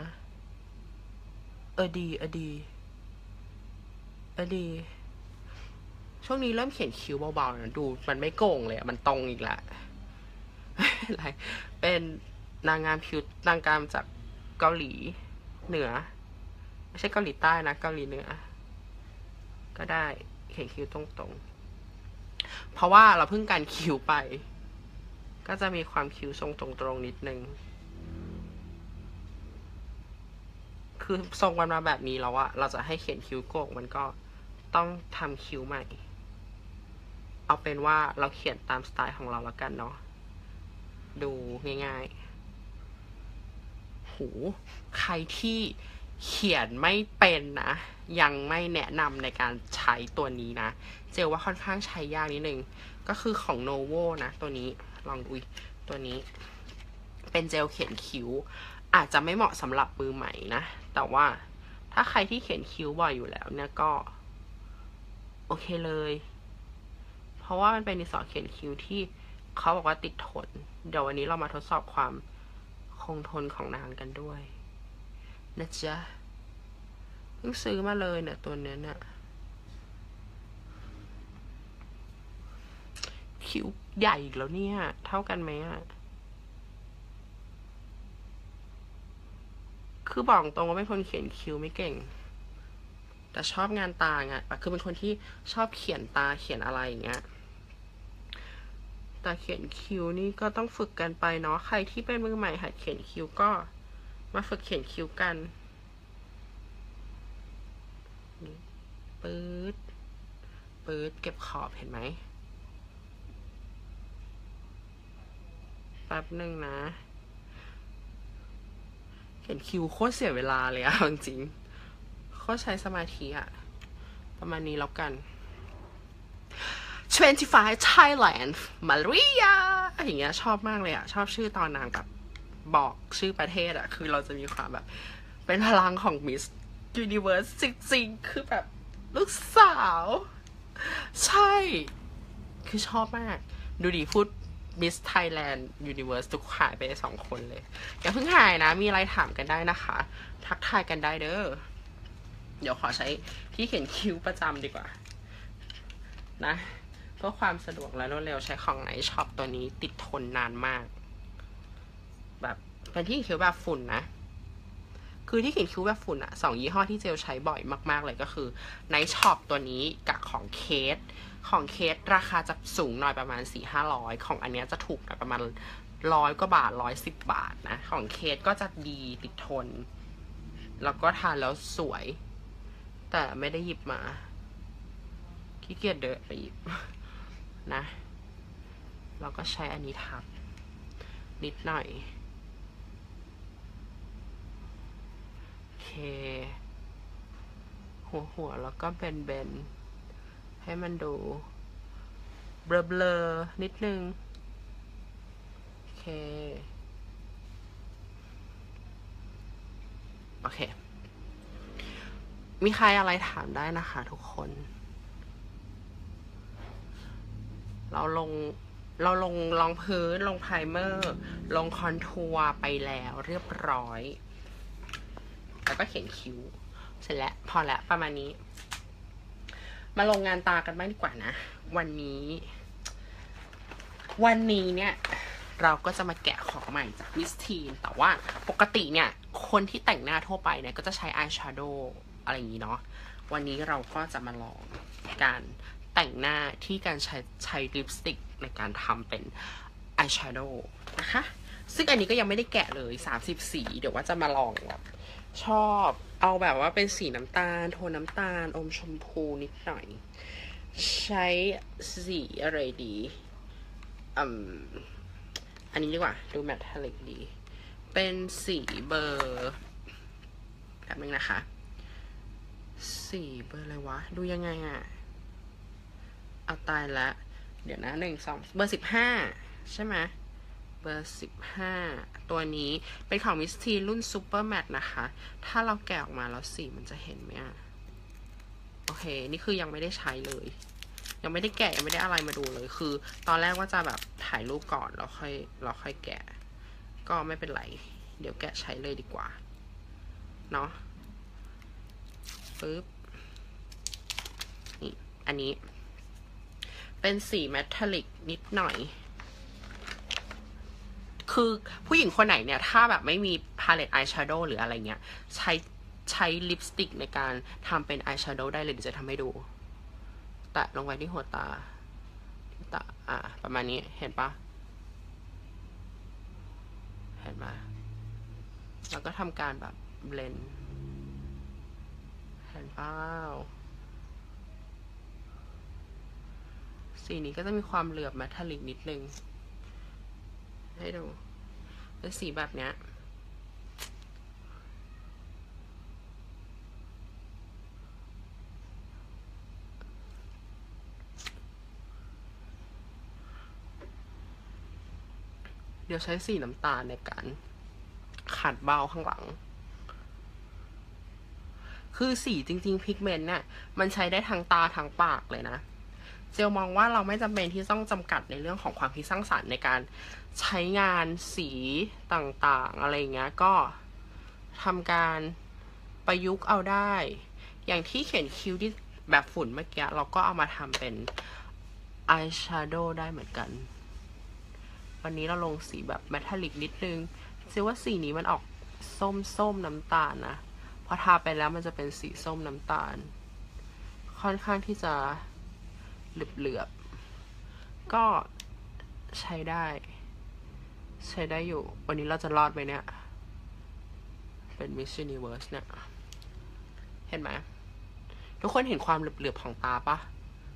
ดีช่วงนี้เริ่มเขียนคิ้วเบาๆนะดูมันไม่โก่งเลยมันตรงอีกแล้วอะไรเป็นนางงามผิวนางงามจากเกาหลีเหนือไม่ใช่เกาหลีใต้นะเกาหลีเหนือก็ได้เขียนคิ้วตรงๆเพราะว่าเราเพิ่งการคิ้วไปก็จะมีความคิ้วทรงตรงๆนิดนึงคือทรงมันมาแบบนี้แล้วอะเราจะให้เขียนคิ้วโก่งมันก็ต้องทำคิ้วใหม่เอาเป็นว่าเราเขียนตามสไตล์ของเราแล้วกันเนาะดูง่ายๆหูใครที่เขียนไม่เป็นนะยังไม่แนะนำในการใช้ตัวนี้นะเจลว่าค่อนข้างใช้ยากนิดนึงก็คือของ Novo นะตัวนี้ลองดูตัวนี้เป็นเจลเขียนคิ้วอาจจะไม่เหมาะสำหรับมือใหม่นะแต่ว่าถ้าใครที่เขียนคิ้วบ่อยอยู่แล้วเนี่ยก็โอเคเลยเพราะว่ามันเป็นดินสอเขียนคิ้วที่เขาบอกว่าติดทนเดี๋ยววันนี้เรามาทดสอบความคงทนของนางกันด้วยนะจ๊ะเพิ่งซื้อมาเลยเนี่ยตัวนี้เนี่ยคิ้วใหญ่อีกแล้วเนี่ยเท่ากันไหมอะคือบอกตรงว่าเป็นคนเขียนคิ้วไม่เก่งแต่ชอบงานตาไงคือเป็นคนที่ชอบเขียนตาเขียนอะไรอย่างเงี้ยแต่เขียนคิ้วนี่ก็ต้องฝึกกันไปเนาะใครที่เป็นมือใหม่หัดเขียนคิ้วก็มาฝึกเขียนคิ้วกันนี่ปื๊ดเก็บขอบเห็นไหมแป๊บหนึ่งนะเขียนคิ้วโคตรเสียเวลาเลยอะจริงๆโคตรใช้สมาธิอะประมาณนี้แล้วกัน25 Thailand Maria อย่างเงี้ยชอบมากเลยอะชอบชื่อตอนนางแบบบอกชื่อประเทศอะคือเราจะมีความแบบเป็นพลังของ Miss Universe จริงๆคือแบบลูกสาวใช่คือชอบมากดูดิพูด Miss Thailand Universe ทุกหายไป2 คนเลยอย่าเพิ่งหายนะมีอะไรถามกันได้นะคะทักทายกันได้เด้อเดี๋ยวขอใช้ที่เขียนคิ้วประจำดีกว่านะเพื่อความสะดวกและรวดเร็วใช้ของไหนช็อปตัวนี้ติดทนนานมากแบบเป็นที่เขียนคิ้วแบบฝุ่นนะคือที่เขียนคิ้วแบบฝุ่นอะ2 ยี่ห้อที่เจลใช้บ่อยมากๆเลยก็คือไนท์ช็อปตัวนี้กับของเคสราคาจะสูงหน่อยประมาณ 400-500 ของอันเนี้ยจะถูกหน่อยประมาณ100 กว่าบาท110 บาทนะของเคสก็จะดีติดทนแล้วก็ทานแล้วสวยแต่ไม่ได้หยิบมาขี้เกียจเดินไปหยิบนะเราก็ใช้อันนี้ทับนิดหน่อยโอเคหัวแล้วก็เบนให้มันดูเบลอนิดนึงโอเคมีใครอะไรถามได้นะคะทุกคนเราลงรองพื้นลงไพรเมอร์ลงคอนทัวร์ไปแล้วเรียบร้อยแล้วก็เขียนคิ้วเสร็จแล้วพอแล้วประมาณนี้มาลงงานตากันบ้างดีกว่านะวันนี้เนี่ยเราก็จะมาแกะของใหม่จากมิสทีนแต่ว่าปกติเนี่ยคนที่แต่งหน้าทั่วไปเนี่ยก็จะใช้อายแชโดว์อะไรอย่างนี้เนาะวันนี้เราก็จะมาลองการแต่งหน้าที่การใช้ลิปสติกในการทำเป็นอายแชโดว์นะคะซึ่งอันนี้ก็ยังไม่ได้แกะเลย30 สีเดี๋ยวว่าจะมาลองแบบชอบเอาแบบว่าเป็นสีน้ำตาลโทนน้ำตาลอมชมพูนิดหน่อยใช้สีอะไรดีอันนี้ดีกว่าดูแมทเทลิกดีเป็นสีเบอร์แบบนึงนะคะสีเบอร์อะไรวะดูยังไงอะเอาตายละเดี๋ยวนะ1 2เบอร์15ใช่ไหมเบอร์15ตัวนี้เป็นของมิสทีรุ่นซูเปอร์แมทนะคะถ้าเราแกะออกมาแล้วสีมันจะเห็นไหมอะโอเคนี่คือยังไม่ได้ใช้เลยยังไม่ได้แกะยังไม่ได้อะไรมาดูเลยคือตอนแรกว่าจะแบบถ่ายรูปก่อนแล้วค่อยแกะก็ไม่เป็นไรเดี๋ยวแกะใช้เลยดีกว่าเนาะปึ๊บนี่อันนี้เป็นสีเมทัลลิกนิดหน่อยคือผู้หญิงคนไหนเนี่ยถ้าแบบไม่มีพาเลตอายแชโดว์หรืออะไรเงี้ยใช้ลิปสติกในการทำเป็นอายแชโดว์ได้เลยเดี๋ยวจะทำให้ดูแตะลงไปที่หัวตาประมาณนี้เห็นปะเห็นไหมแล้วก็ทำการแบบเบลนด์เห็นเปล่าสีนี้ก็จะมีความเหลือบเมทัลลิกนิดนึงให้ดูเป็นสีแบบเนี้ยเดี๋ยวใช้สีน้ำตาลในการขัดเบ้าข้างหลังคือสีจริงๆพิกเมนต์เนี่ยมันใช้ได้ทั้งตาทั้งปากเลยนะเจลมองว่าเราไม่จำเป็นที่ต้องจำกัดในเรื่องของความคิดสร้างสรรค์ในการใช้งานสีต่างๆอะไรเงี้ยก็ทำการประยุกต์เอาได้อย่างที่เขียนคิ้วที่แบบฝุ่นเมื่อกี้เราก็เอามาทำเป็นอายแชโดว์ได้เหมือนกันวันนี้เราลงสีแบบเมทัลลิกนิดนึงเจลว่าสีนี้มันออกส้มน้ำตาลนะพอทาไปแล้วมันจะเป็นสีส้มน้ำตาลค่อนข้างที่จะเหลือบๆก็ใช้ได้อยู่ วันนี้เราจะรอดไหมเนี่ย เป็น Miss Universe เนี่ย เห็นไหมทุกคนเห็นความเหลือบๆของตาปะ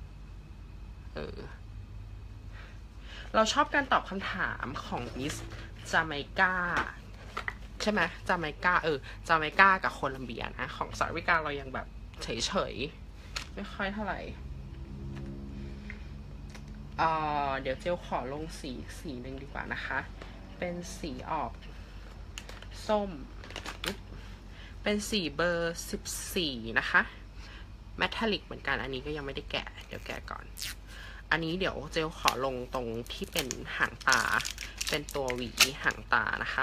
เราชอบการตอบคำถามของ Miss Jamaica ใช่ไหมจาเมกาจาเมกากับโคลัมเบียนะของสหรัฐอเมริกาเรายังแบบเฉยๆไม่ค่อยเท่าไหร่เดี๋ยวเจลขอลงสีหนึ่งดีกว่านะคะเป็นสีออกส้มเป็นสีเบอร์14นะคะแมทลิกเหมือนกันอันนี้ก็ยังไม่ได้แกะเดี๋ยวแกะก่อนอันนี้เดี๋ยวเจลขอลงตรงที่เป็นหางตาเป็นตัวหวีหางตานะคะ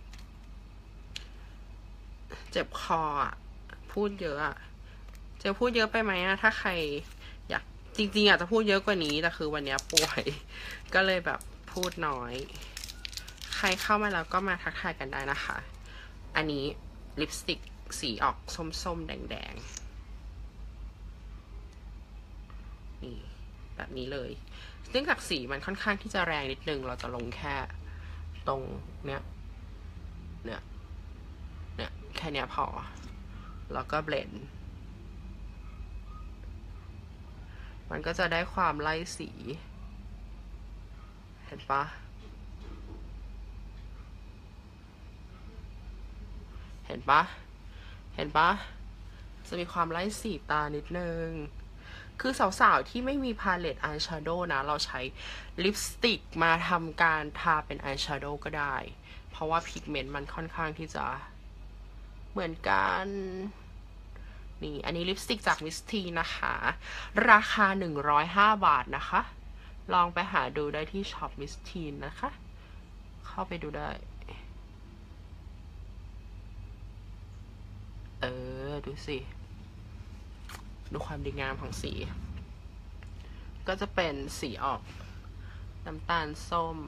เจ็บคอพูดเยอะเจลพูดเยอะไปไหมถ้าใครอยากจริงๆอาจจะพูดเยอะกว่านี้แต่คือวันนี้ป่วยก็เลยแบบพูดน้อยใครเข้ามาแล้วก็มาทักทายกันได้นะคะอันนี้ลิปสติกสีออกส้มๆแดงๆนี่แบบนี้เลยเนื่องจากสีมันค่อนข้างที่จะแรงนิดนึงเราจะลงแค่ตรงเนี้ยแค่เนี้ยพอแล้วก็เบลนด์มันก็จะได้ความไล่สีเห็นปะจะมีความไล่สีตานิดนึงคือสาวๆที่ไม่มีพาเลตอายแชโดว์นะเราใช้ลิปสติกมาทำการทาเป็นอายแชโดว์ก็ได้เพราะว่าพิกเมนต์มันค่อนข้างที่จะเหมือนกันนี่อันนี้ลิปสติกจากมิสทีนะคะราคา105 บาทนะคะลองไปหาดูได้ที่ช็อปมิสทีนะคะเข้าไปดูได้ดูสิดูความดีงามของสีก็จะเป็นสีออกน้ำตาลส้ม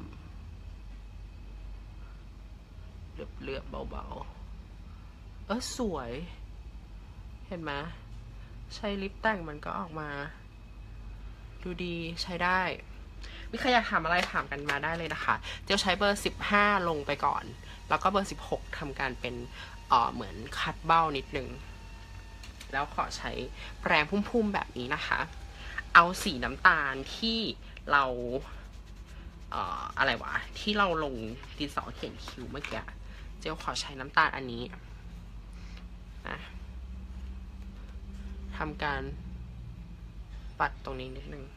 เหลือบเบาๆสวยเห็นไหมใช้ลิปแต่งมันก็ออกมาดูดีใช้ได้มีใครอยากถามอะไรถามกันมาได้เลยนะคะเดี๋ยวใช้เบอร์15ลงไปก่อนแล้วก็เบอร์16ทำการเป็นเหมือนคัดเบ้านิดนึงแล้วขอใช้แปรงพุ่มๆแบบนี้นะคะเอาสีน้ำตาลที่เราอะไรวะที่เราลงดินสอเขียนคิ้วเมื่อกี้เจลขอใช้น้ำตาลอันนี้นะทำการปัดตรงนี้นิดนึง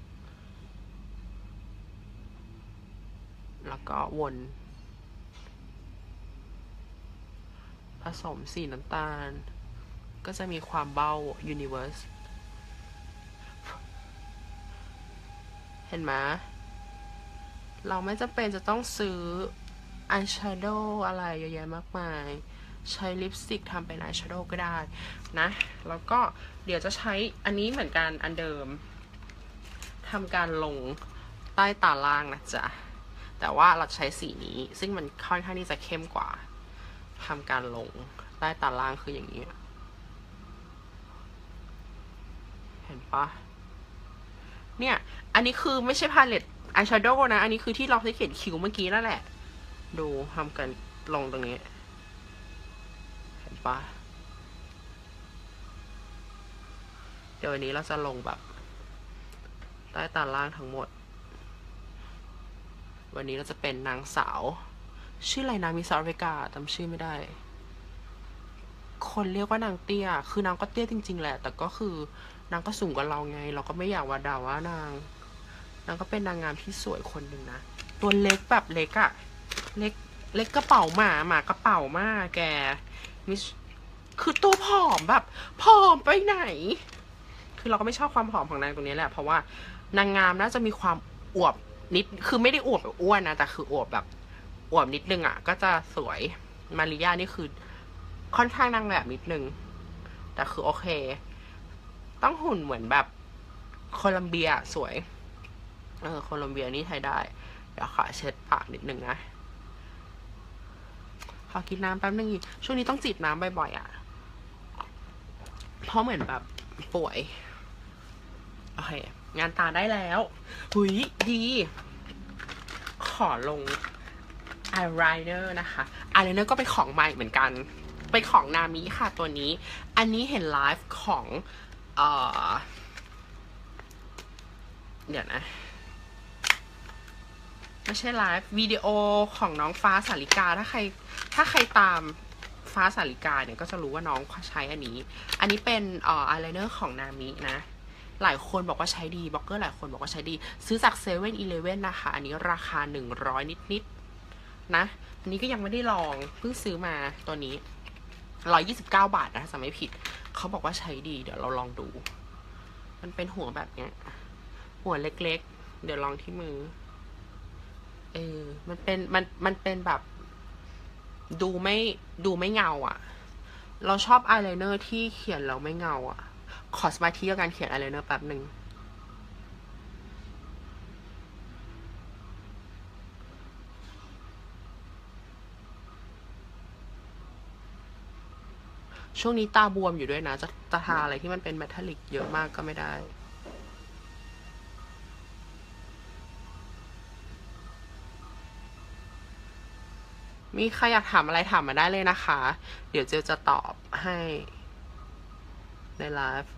แล้วก็วนผสมสีน้ำตาลก็จะมีความเบ้า Universe เห็นไหมเราไม่จำเป็นจะต้องซื้ออายแชโดว์อะไรเยอะแยะมากมายใช้ลิปสติกทำเป็นอายแชโดว์ก็ได้นะแล้วก็เดี๋ยวจะใช้อันนี้เหมือนกันอันเดิมทำการลงใต้ตาล่างนะจ๊ะแต่ว่าเราใช้สีนี้ซึ่งมันค่อนข้างที่จะเข้มกว่าทำการลงใต้ตาล่างคืออย่างนี้เห็นปะเนี่ยอันนี้คือไม่ใช่พาเลตอายแชโดว์นะอันนี้คือที่เราใช้เขียนคิ้วเมื่อกี้นั่นแหละดูทำกันลงตรงนี้เห็นปะเดี๋ยววันนี้เราจะลงแบบใต้ตาล่างทั้งหมดวันนี้เราจะเป็นนางสาวชื่ออะไรนะมิสอเมริกาจำชื่อไม่ได้คนเรียกว่านางเตี้ยคือนางก็เตี้ยจริงๆแหละแต่ก็คือนางก็สูงกว่าเราไงเราก็ไม่อยากว่าด่าว่านางก็เป็นนางงามที่สวยคนหนึ่งนะตัวเล็กแบบเล็กอะเล็กกระเป๋าหมากระเป๋ามากแกมิสคือตัวผอมแบบผอมไปไหนคือเราก็ไม่ชอบความผอมของนางตรงนี้แหละเพราะว่านางงามน่าจะมีความอวบนิดคือไม่ได้อวบแบบอ้วนนะแต่คืออวบแบบอวบนิดนึงอะก็จะสวยมาริยานี่คือค่อนข้างนางแบบนิดนึงแต่คือโอเคต้องหุ่นเหมือนแบบโคลัมเบียสวยโคลัมเบียนี่ใช้ได้เดี๋ยวขอเช็ดปากนิดนึงนะขอกินน้ำแป๊บนึงช่วงนี้ต้องจิบน้ำบ่อยๆเพราะเหมือนแบบป่วยโอเคงานตาได้แล้วหุยดีอลงอายไลเนอร์นะคะอายไลเนอร์ก็เป็นของใหม่เหมือนกันเป็นของนามิค่ะตัวนี้อันนี้เห็นไลฟ์ของเดี๋ยวนะไม่ใช่ไลฟ์วิดีโอของน้องฟ้าสาริกาถ้าใครตามฟ้าสาริกาเนี่ยก็จะรู้ว่าน้องใช้อันนี้เป็นอายไลเนอร์ของนามินะหลายคนบอกว่าใช้ดีบล็อกเกอร์หลายคนบอกว่าใช้ดีซื้อจาก7-Elevenนะคะอันนี้ราคา100นิดนะอันนี้ก็ยังไม่ได้ลองเพิ่งซื้อมาตัวนี้129 บาทนะถ้าจำไม่ผิดเขาบอกว่าใช้ดีเดี๋ยวเราลองดูมันเป็นหัวแบบเนี้ยหัวเล็กๆเดี๋ยวลองที่มือมันเป็นแบบดูไม่เงาอ่ะเราชอบอายไลเนอร์ที่เขียนแล้วไม่เงาอ่ะขอสมาธิกับการเขียนอายไลเนอร์แป๊บหนึ่งช่วงนี้ตาบวมอยู่ด้วยนะจะทาอะไรที่มันเป็นเมทัลลิกเยอะมากก็ไม่ได้มีใครอยากถามอะไรถามมาได้เลยนะคะเดี๋ยวเจลจะตอบให้ในไลฟ์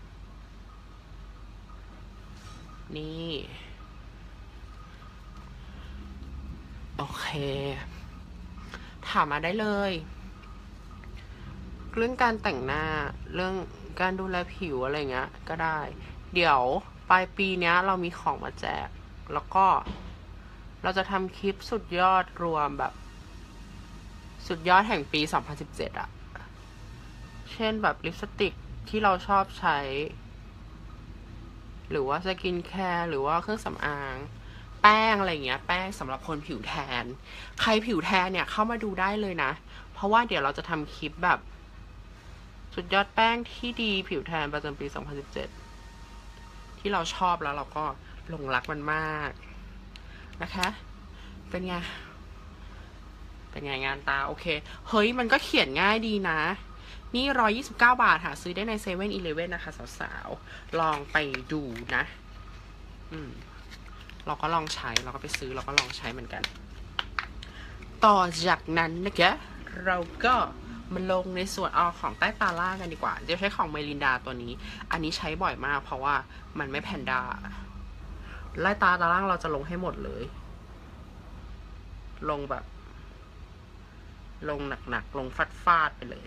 นี่โอเคถามมาได้เลยเรื่องการแต่งหน้าเรื่องการดูแลผิวอะไรเงี้ยก็ได้เดี๋ยวปลายปีนี้เรามีของมาแจกแล้วก็เราจะทำคลิปสุดยอดรวมแบบสุดยอดแห่งปี2017อะเช่นแบบลิปสติกที่เราชอบใช้หรือว่าสกินแคร์หรือว่าเครื่องสำอางแป้งอะไรเงี้ยแป้งสำหรับคนผิวแทนใครผิวแทนเนี่ยเข้ามาดูได้เลยนะเพราะว่าเดี๋ยวเราจะทำคลิปแบบสุดยอดแป้งที่ดีผิวแทนประจำปี2017ที่เราชอบแล้วเราก็หลงรักมันมากนะคะเป็นไงงานตาโอเคเฮ้ยมันก็เขียนง่ายดีนะนี่129 บาทหาซื้อได้ใน7-Elevenนะคะสาวๆลองไปดูนะเราก็ลองใช้เราก็ไปซื้อเราก็ลองใช้เหมือนกันต่อจากนั้นนะคะเราก็มาลงในส่วนของใต้ตาล่างกันดีกว่าเดี๋ยวใช้ของเมลินดาตัวนี้อันนี้ใช้บ่อยมากเพราะว่ามันไม่แพนด้าใต้ตาล่างเราจะลงให้หมดเลยลงแบบลงหนักๆลงฟาดไปเลย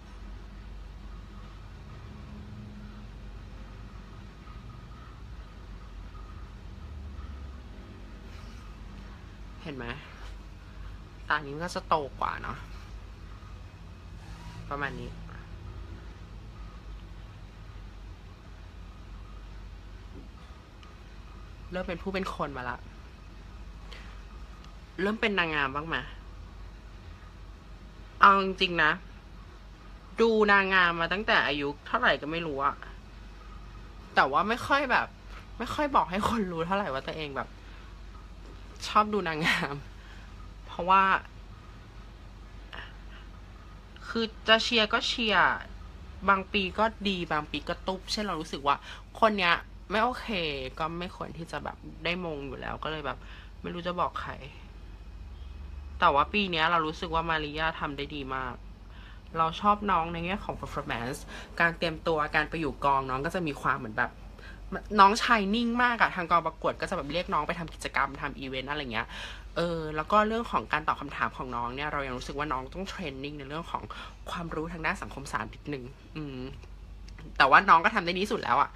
เห็นไหมตานี้มันก็จะโตกว่าเนาะประมาณนี้เริ่มเป็นผู้เป็นคนมาละเริ่มเป็นนางงามบ้างไหมเอาจริงๆนะดูนางงามมาตั้งแต่อายุเท่าไหร่ก็ไม่รู้อะแต่ว่าไม่ค่อยบอกให้คนรู้เท่าไหร่ว่าตัวเองแบบชอบดูนางงามเพราะว่าคือจะเชียร์ก็เชียร์บางปีก็ดีบางปีก็ตุ๊บเช่นเรารู้สึกว่าคนเนี้ยไม่โอเคก็ไม่ควรที่จะแบบได้มงอยู่แล้วก็เลยแบบไม่รู้จะบอกใครแต่ว่าปีนี้เรารู้สึกว่ามาริยาทำได้ดีมากเราชอบน้องในแง่ของ performance การเตรียมตัวการไปอยู่กองน้องก็จะมีความเหมือนแบบน้องชายนิ่งมากอะทางกองประกวดก็จะแบบเรียกน้องไปทำกิจกรรมทำอีเวนต์อะไรเงี้ยแล้วก็เรื่องของการตอบคำถามของน้องเนี่ยเรายังรู้สึกว่าน้องต้องเทรนนิ่งในเรื่องของความรู้ทางด้านสังคมศาสตร์นิดนึงแต่ว่าน้องก็ทำได้ดีสุดแล้วอะ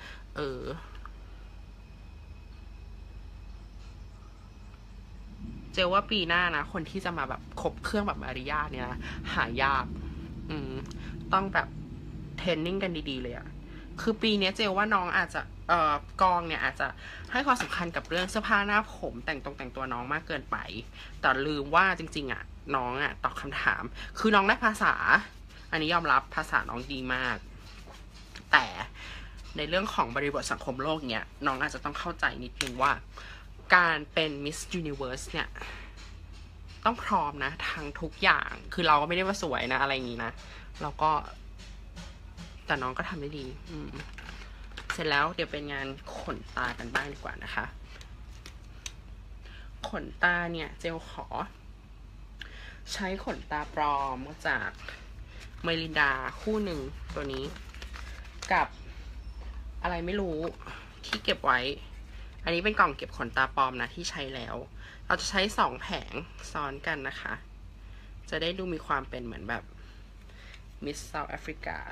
เจอว่าปีหน้านะคนที่จะมาแบบครบเครื่องแบบมาริยาเนี่ยนะหายากต้องแบบเทรนนิ่งกันดีๆเลยอะคือปีนี้เจลว่าน้องอาจจะกองเนี่ยอาจจะให้ความสำคัญกับเรื่องเสื้อผ้าหน้าผมแต่งตัวน้องมากเกินไปแต่ลืมว่าจริงๆอะน้องอะตอบคำถามคือน้องได้ภาษาอันนี้ยอมรับภาษาน้องดีมากแต่ในเรื่องของบริบทสังคมโลกเนี่ยน้องอาจจะต้องเข้าใจนิดนึงว่าการเป็น Miss Universe เนี่ยต้องพร้อมนะทั้งทุกอย่างคือเราก็ไม่ได้ว่าสวยนะอะไรอย่างนี้นะเราก็แต่น้องก็ทำได้ดีเสร็จแล้วเดี๋ยวเป็นงานขนตากันบ้างดีกว่านะคะขนตาเนี่ยเจลขอใช้ขนตาปลอมจากเมลินดาคู่หนึ่งตัวนี้กับอะไรไม่รู้ที่เก็บไว้อันนี้เป็นกล่องเก็บขนตาปลอมนะที่ใช้แล้วเราจะใช้2 แผงซ้อนกันนะคะจะได้ดูมีความเป็นเหมือนแบบมิสเซาท์แอฟริกา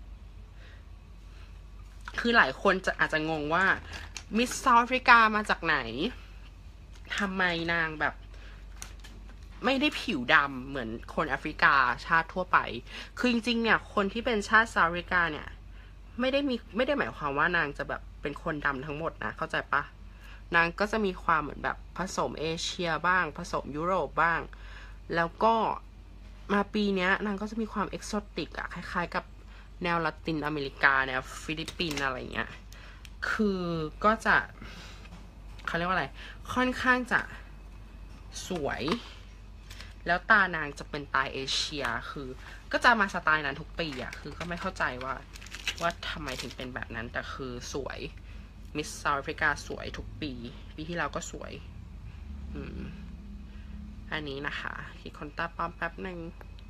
คือหลายคนอาจจะงงว่ามิสเซาท์แอฟริกามาจากไหนทำไมนางแบบไม่ได้ผิวดำเหมือนคนแอฟริกาชาติทั่วไปคือจริงๆเนี่ยคนที่เป็นชาติเซาท์แอฟริกาเนี่ยไม่ได้หมายความว่านางจะแบบเป็นคนดำทั้งหมดนะเข้าใจปะนางก็จะมีความเหมือนแบบผสมเอเชียบ้างผสมยุโรปบ้างแล้วก็มาปีนี้นางก็จะมีความเอกโซติกอะคล้ายๆกับแนวละตินอเมริกาแนวฟิลิปปินส์อะไรเงี้ยคือก็จะเขาเรียกว่าอะไรค่อนข้างจะสวยแล้วตานางจะเป็นตาเอเชียคือก็จะมาสไตล์นั้นทุกปีอะคือก็ไม่เข้าใจว่าทำไมถึงเป็นแบบนั้นแต่คือสวยมิสเซาท์แอฟริกาสวยทุกปีที่แล้วก็สวยอันนี้นะคะขีดขนตาปลอมแป๊บหนึ่ง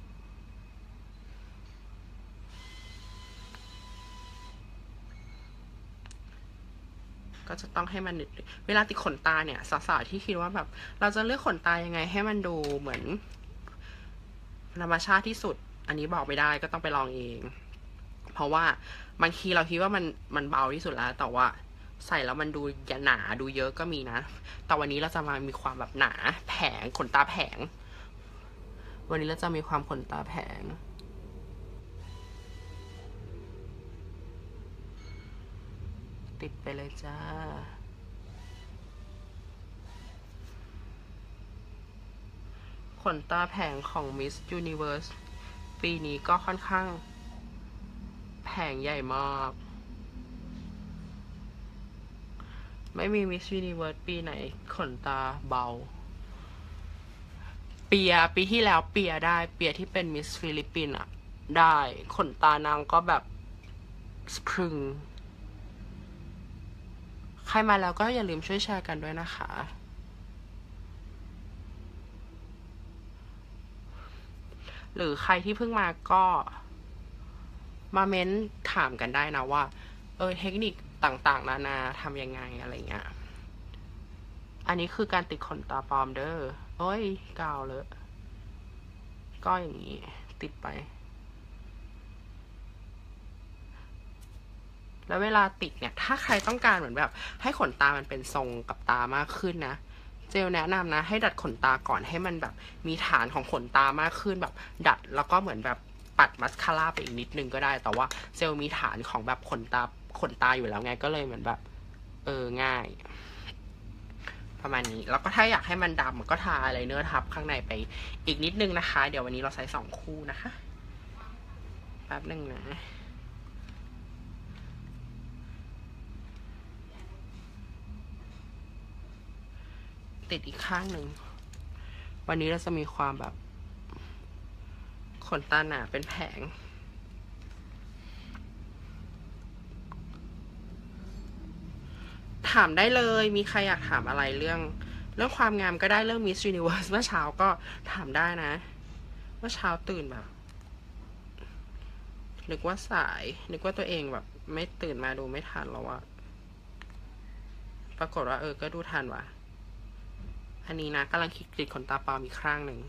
ก็จะต้องให้มันนึดเวลาติดขนตาเนี่ยสาวๆที่คิดว่าแบบเราจะเลือกขนตายังไงให้มันดูเหมือนธรรมชาติที่สุดอันนี้บอกไม่ได้ก็ต้องไปลองเองเพราะว่าบางทีเราคิดว่ามันเบาที่สุดแล้วแต่ว่าใส่แล้วมันดูหนาดูเยอะก็มีนะแต่วันนี้เราจะมามีความแบบหนาแผงขนตาแผงวันนี้เราจะมีความขนตาแผงติดไปเลยจ้าขนตาแผงของ Miss Universe ปีนี้ก็ค่อนข้างแผงใหญ่มากไม่มี Miss Universe ปีไหนขนตาเบาปีที่แล้วเปียได้เปียที่เป็น Miss ฟิลิปปินส์อะได้ขนตานางก็แบบสพรึงใครมาแล้วก็อย่าลืมช่วยแชร์กันด้วยนะคะหรือใครที่เพิ่งมาก็มาเม้นถามกันได้นะว่าเทคนิคต่างๆนานาทำยังไงอะไรเงี้ยอันนี้คือการติดขนตาปลอมเด้อโอ้ยกาวเลยก็อย่างนี้ติดไปแล้วเวลาติดเนี่ยถ้าใครต้องการเหมือนแบบให้ขนตามันเป็นทรงกับตามากขึ้นนะเจลแนะนำนะให้ดัดขนตาก่อนให้มันแบบมีฐานของขนตามากขึ้นแบบดัดแล้วก็เหมือนแบบปัดมัสคาร่าไปอีกนิดนึงก็ได้แต่ว่าเจลมีฐานของแบบขนตาอยู่แล้วไงก็เลยเหมือนแบบง่ายประมาณนี้แล้วก็ถ้าอยากให้มันดำก็ทาอะไรเนื้อทับข้างในไปอีกนิดนึงนะคะเดี๋ยววันนี้เราใช้2 คู่นะคะแป๊บนึงนะติดอีกข้างหนึ่งวันนี้เราจะมีความแบบขนตาหนาเป็นแผงถามได้เลยมีใครอยากถามอะไรเรื่องความงามก็ได้เรื่อง Miss Universe เมื่อเช้าก็ถามได้นะเมื่อเช้าตื่นแบบนึกว่าสายนึกว่าตัวเองแบบไม่ตื่นมาดูไม่ทันแล้วอะปรากฏว่าก็ดูทันว่ะอันนี้นะกำลังคิดติดขนตาปลอมอีกครั้งหนึ่ง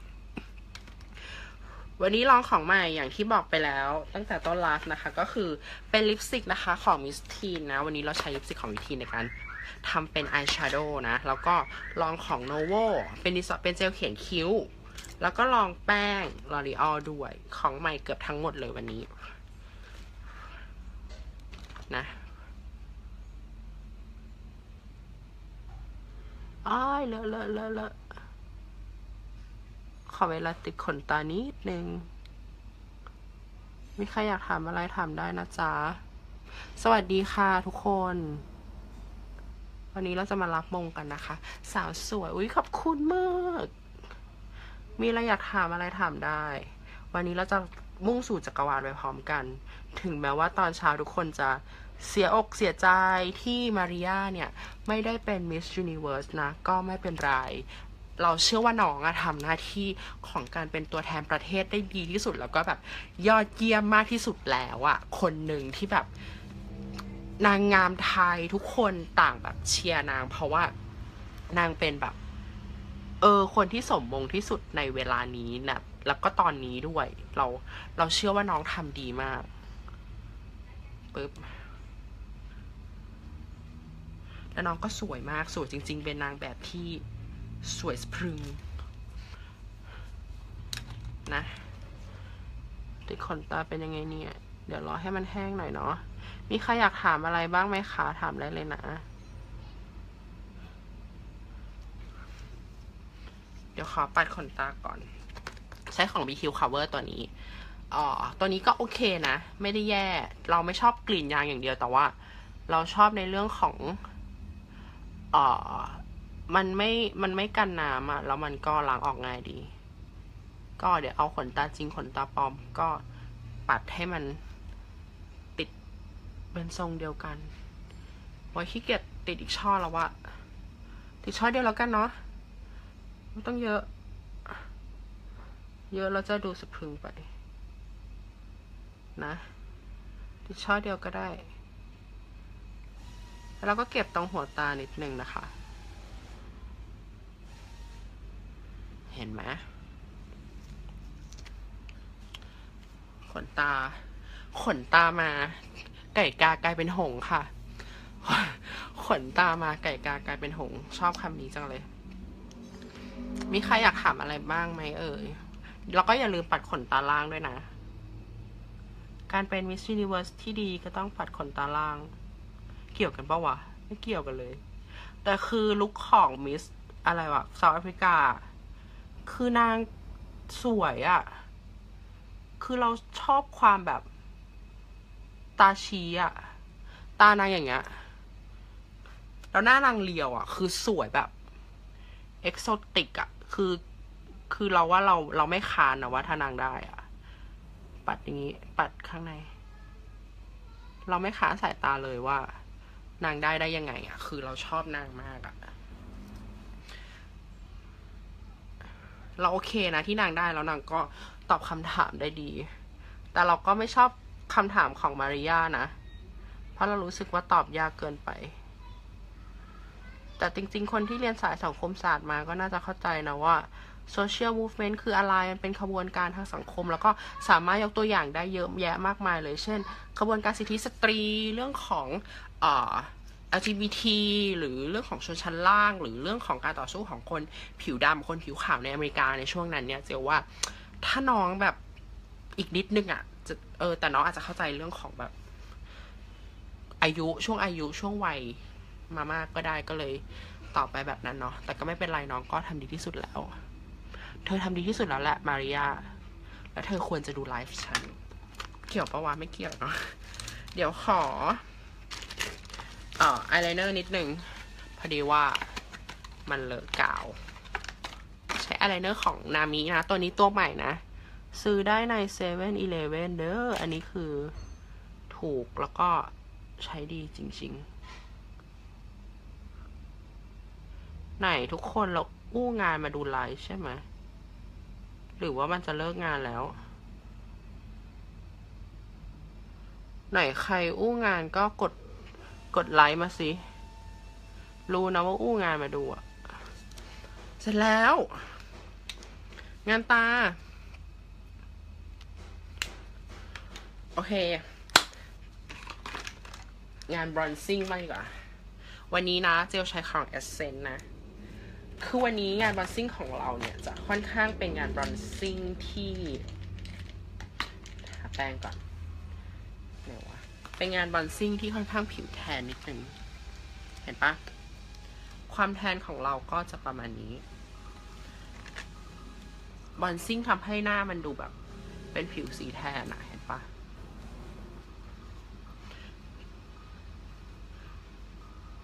วันนี้ลองของใหม่อย่างที่บอกไปแล้วตั้งแต่ต้นไลฟ์นะคะก็คือเป็นลิปสติกนะคะของ Miss Teen นะวันนี้เราใช้ลิปสติกของ Miss Teen ในการทำเป็นอายแชโดว์นะแล้วก็ลองของ Novo เป็นเจลเขียนคิ้วแล้วก็ลองแป้ง L'Oreal ด้วยของใหม่เกือบทั้งหมดเลยวันนี้นะอ้ายเลอะขอเวลาติดขนตานิดนึงมีใครอยากถามอะไรถามได้นะจ๊ะสวัสดีค่ะทุกคนวันนี้เราจะมารับมงกันนะคะสาวสวยอุ๊ยขอบคุณมากมีอะไรอยากถามอะไรถามได้วันนี้เราจะมุ่งสู่จักรวาลไปพร้อมกันถึงแม้ว่าตอนเช้าทุกคนจะเสียอกเสียใจที่มาริยาเนี่ยไม่ได้เป็น Miss Universe นะก็ไม่เป็นไรเราเชื่อว่าน้องทำหน้าที่ของการเป็นตัวแทนประเทศได้ดีที่สุดแล้วก็แบบยอดเยี่ยมมากที่สุดแล้วคนหนึ่งที่แบบนางงามไทยทุกคนต่างแบบเชียร์นางเพราะว่านางเป็นแบบคนที่สมมงที่สุดในเวลานี้นะแล้วก็ตอนนี้ด้วยเราเชื่อว่าน้องทำดีมากปึ๊บแล้วน้องก็สวยมากสวยจริงๆเป็นนางแบบที่สวยสะพรึงนะติดขนตาเป็นยังไงเนี่ยเดี๋ยวรอให้มันแห้งหน่อยเนาะมีใครอยากถามอะไรบ้างไหมคะถามได้เลยนะเดี๋ยวขอปัดขนตาก่อนใช้ของ BQ Cover ตัวนี้ตัวนี้ก็โอเคนะไม่ได้แย่เราไม่ชอบกลิ่นยางอย่างเดียวแต่ว่าเราชอบในเรื่องของมันไม่กันน้ำแล้วมันก็ล้างออกง่ายดีก็เดี๋ยวเอาขนตาจริงขนตาปลอมก็ปัดให้มันติดเป็นทรงเดียวกันไว้ขี้เกียจติดอีกช่อแล้วติดช่อเดียวแล้วกันเนาะไม่ต้องเยอะเราจะดูสะพรึงไปนะติดช่อเดียวก็ได้แล้วก็เก็บตรงหัวตานิดนึงนะคะเห็นไหมขนตามาไก่กากลายเป็นหงค่ะขนตามาไก่กากลายเป็นหงชอบคำนี้จังเลยมีใครอยากถามอะไรบ้างไหมแล้วก็อย่าลืมปัดขนตาล่างด้วยนะการเป็น Miss Universe ที่ดีก็ต้องปัดขนตาล่างเกี่ยวกันปะวะไม่เกี่ยวกันเลยแต่คือลุคของ Miss อะไรวะเซาท์แอฟริกาคือนางสวยคือเราชอบความแบบตาชี้ตานางอย่างเงี้ยแล้วหน้านางเรียวคือสวยแบบเอกโซติกคือเราว่าเราไม่ค้านนะว่าถ้านางได้ปัดอย่างนี้ปัดข้างในเราไม่ค้านสายตาเลยว่านางได้ยังไงคือเราชอบนางมากเราโอเคนะที่นางได้แล้วนางก็ตอบคำถามได้ดีแต่เราก็ไม่ชอบคำถามของมาริยานะเพราะเรารู้สึกว่าตอบยากเกินไปแต่จริงๆคนที่เรียนสายสังคมศาสตร์มาก็น่าจะเข้าใจนะว่า social movement คืออะไรมันเป็นขบวนการทางสังคมแล้วก็สามารถยกตัวอย่างได้เยอะแยะมากมายเลยเช่นขบวนการสิทธิสตรีเรื่องของLGBT หรือเรื่องของชนชั้นล่างหรือเรื่องของการต่อสู้ของคนผิวดำคนผิวขาวในอเมริกาในช่วงนั้นเนี่ยเจ๊ว่าถ้าน้องแบบอีกนิดนึงจะแต่น้องอาจจะเข้าใจเรื่องของแบบช่วงวัยมามากก็ได้ก็เลยตอบไปแบบนั้นเนาะแต่ก็ไม่เป็นไรน้องก็ทำดีที่สุดแล้วเธอทำดีที่สุดแล้วแหละมาริยาและเธอควรจะดูไลฟ์ฉันเกี่ยวปะวะไม่เกี่ยวเนาะเดี๋ยวขออายไลเนอร์นิดนึงพอดีว่ามันเลอะกาวใช้อายไลเนอร์ของนามินะตัวนี้ตัวใหม่นะซื้อได้ใน7-Eleven เด้ออันนี้คือถูกแล้วก็ใช้ดีจริงๆไหนทุกคนเราอู้งานมาดูไลฟ์ใช่ไหมหรือว่ามันจะเลิกงานแล้วไหนใครอู้งานก็กดไลค์มาสิรู้นะว่าอู้งานมาดูเสร็จแล้วงานตาโอเคงานบรอนซิ่งมากดีกว่าวันนี้นะเจลใช้ของ Essence นะคือวันนี้งานบรอนซิ่งของเราเนี่ยจะค่อนข้างเป็นงานบรอนซิ่งที่ทาแป้งก่อนไหนวะเป็นงานบรอนซิ่งที่ค่อนข้างผิวแทนนิดนึงเห็นปะความแทนของเราก็จะประมาณนี้บรอนซิ่งทำให้หน้ามันดูแบบเป็นผิวสีแทนเห็นปะ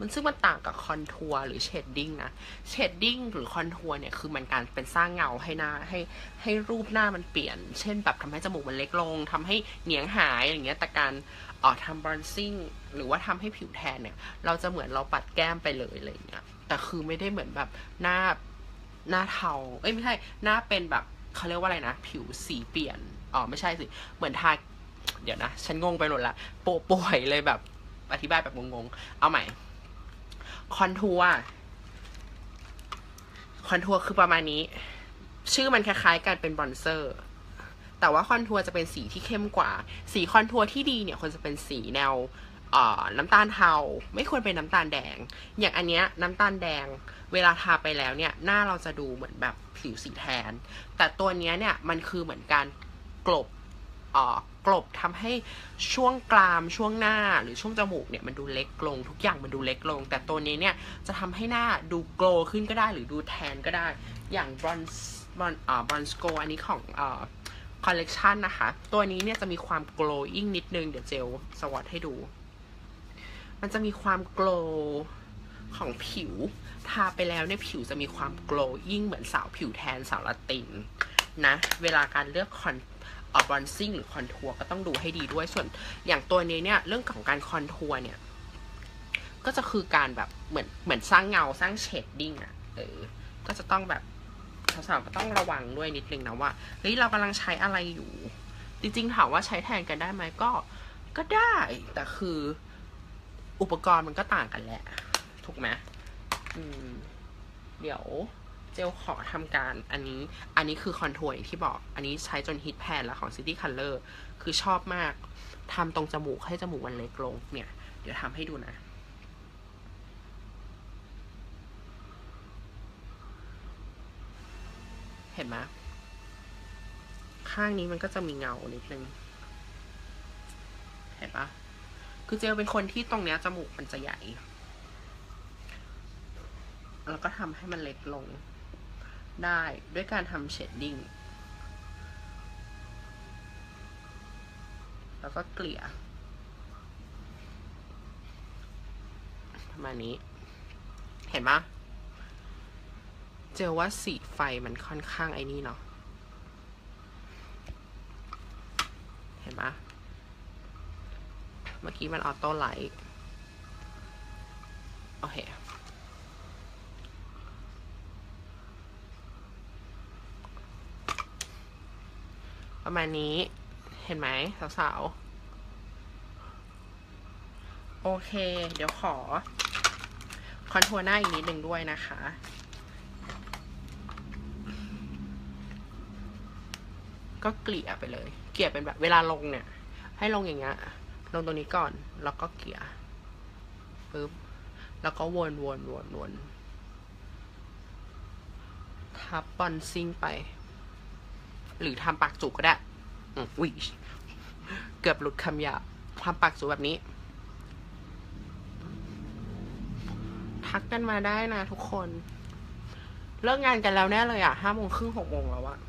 ซึ่งมันต่างกับคอนทัวร์หรือเชดดิ้งนะเชดดิ้งหรือคอนทัวร์เนี่ยคือมันการเป็นสร้างเงาให้หน้าให้รูปหน้ามันเปลี่ยนเช่นแบบทำให้จมูกมันเล็กลงทำให้เหนียงหายอย่างเงี้ยแต่การทำบรอนซิ่งหรือว่าทำให้ผิวแทนเนี่ยเราจะเหมือนเราปัดแก้มไปเลยอะไรอย่างเงี้ยแต่คือไม่ได้เหมือนแบบหน้าเทาไม่ใช่หน้าเป็นแบบเขาเรียกว่าอะไรนะผิวสีเปลี่ยนไม่ใช่สิเหมือนทาเดี๋ยวนะฉันงงไปหมดละป่วยเลยแบบอธิบายแบบงงๆเอาใหม่คอนทัวร์คือประมาณนี้ชื่อมันคล้ายๆกันเป็นบรอนเซอร์แต่ว่าคอนทัวร์จะเป็นสีที่เข้มกว่าสีคอนทัวร์ที่ดีเนี่ยควรจะเป็นสีแนวน้ำตาลเทาไม่ควรเป็นน้ำตาลแดงอย่างอันเนี้ยน้ำตาลแดงเวลาทาไปแล้วเนี่ยหน้าเราจะดูเหมือนแบบผิวสีแทนแต่ตัวเนี้ยเนี่ยมันคือเหมือนการกลบทำให้ช่วงกรามช่วงหน้าหรือช่วงจมูกเนี่ยมันดูเล็กลงทุกอย่างมันดูเล็กลงแต่ตัวนี้เนี่ยจะทำให้หน้าดูโกลว์ขึ้นก็ได้หรือดูแทนก็ได้อย่างบรอนซ์โกอันนี้ของคอลเลกชันนะคะตัวนี้เนี่ยจะมีความ glowing นิดนึงเดี๋ยวเจลสวอตให้ดูมันจะมีความ glow ของผิวทาไปแล้วเนี่ยผิวจะมีความ glowing เหมือนสาวผิวแทนสาวละตินนะเวลาการเลือกบรอนซิ่งหรือคอนทัวร์ก็ต้องดูให้ดีด้วยส่วนอย่างตัวนี้เนี่ยเรื่องของการคอนทัวร์เนี่ยก็จะคือการแบบเหมือนสร้างเงาสร้างเชดดิ้งก็จะต้องแบบสาวๆก็ต้องระวังด้วยนิดนึงนะว่าเฮ้ยเรากำลังใช้อะไรอยู่จริงๆถามว่าใช้แทนกันได้ไหมก็ได้แต่คืออุปกรณ์มันก็ต่างกันแหละถูกไหมเดี๋ยวเจลขอทำการอันนี้คือคอนทัวร์อย่างที่บอกอันนี้ใช้จนฮิตแพนแล้วของ City Color คือชอบมากทำตรงจมูกให้จมูกมันเล็กลงเนี่ยเดี๋ยวทำให้ดูนะเห็นไหมข้างนี้มันก็จะมีเงานิดนึงเห็นปะคือเจลเป็นคนที่ตรงเนี้ยจมูกมันจะใหญ่แล้วก็ทำให้มันเล็กลงได้ด้วยการทำเชดดิ้งแล้วก็เกลี่ยประมาณนี้เห็นปะเจลว่าสีไฟมันค่อนข้างไอ้นี่เนาะเห็นปะเมื่อกี้มันออโต้ไลท์โอเคประมาณนี้เห็นไหมสาวๆโอเคเดี๋ยวขอคอนทัวร์หน้าอีกนิดนึงด้วยนะคะก็เกลี่ยไปเลยเกลี่ยเป็นแบบเวลาลงเนี่ยให้ลงอย่างเงี้ยลงตรงนี้ก่อนแล้วก็เกลี่ยปึ๊บแล้วก็วนทับบอนซิ่งไปหรือทำปากจุกก็ได้อุ๊ยเกือบหลุดคำหยาบทำปากจุกแบบนี้ทักกันมาได้นะทุกคนเลิกงานกันแล้วแน่เลยอ่ะ5:30 6:00แล้วอะ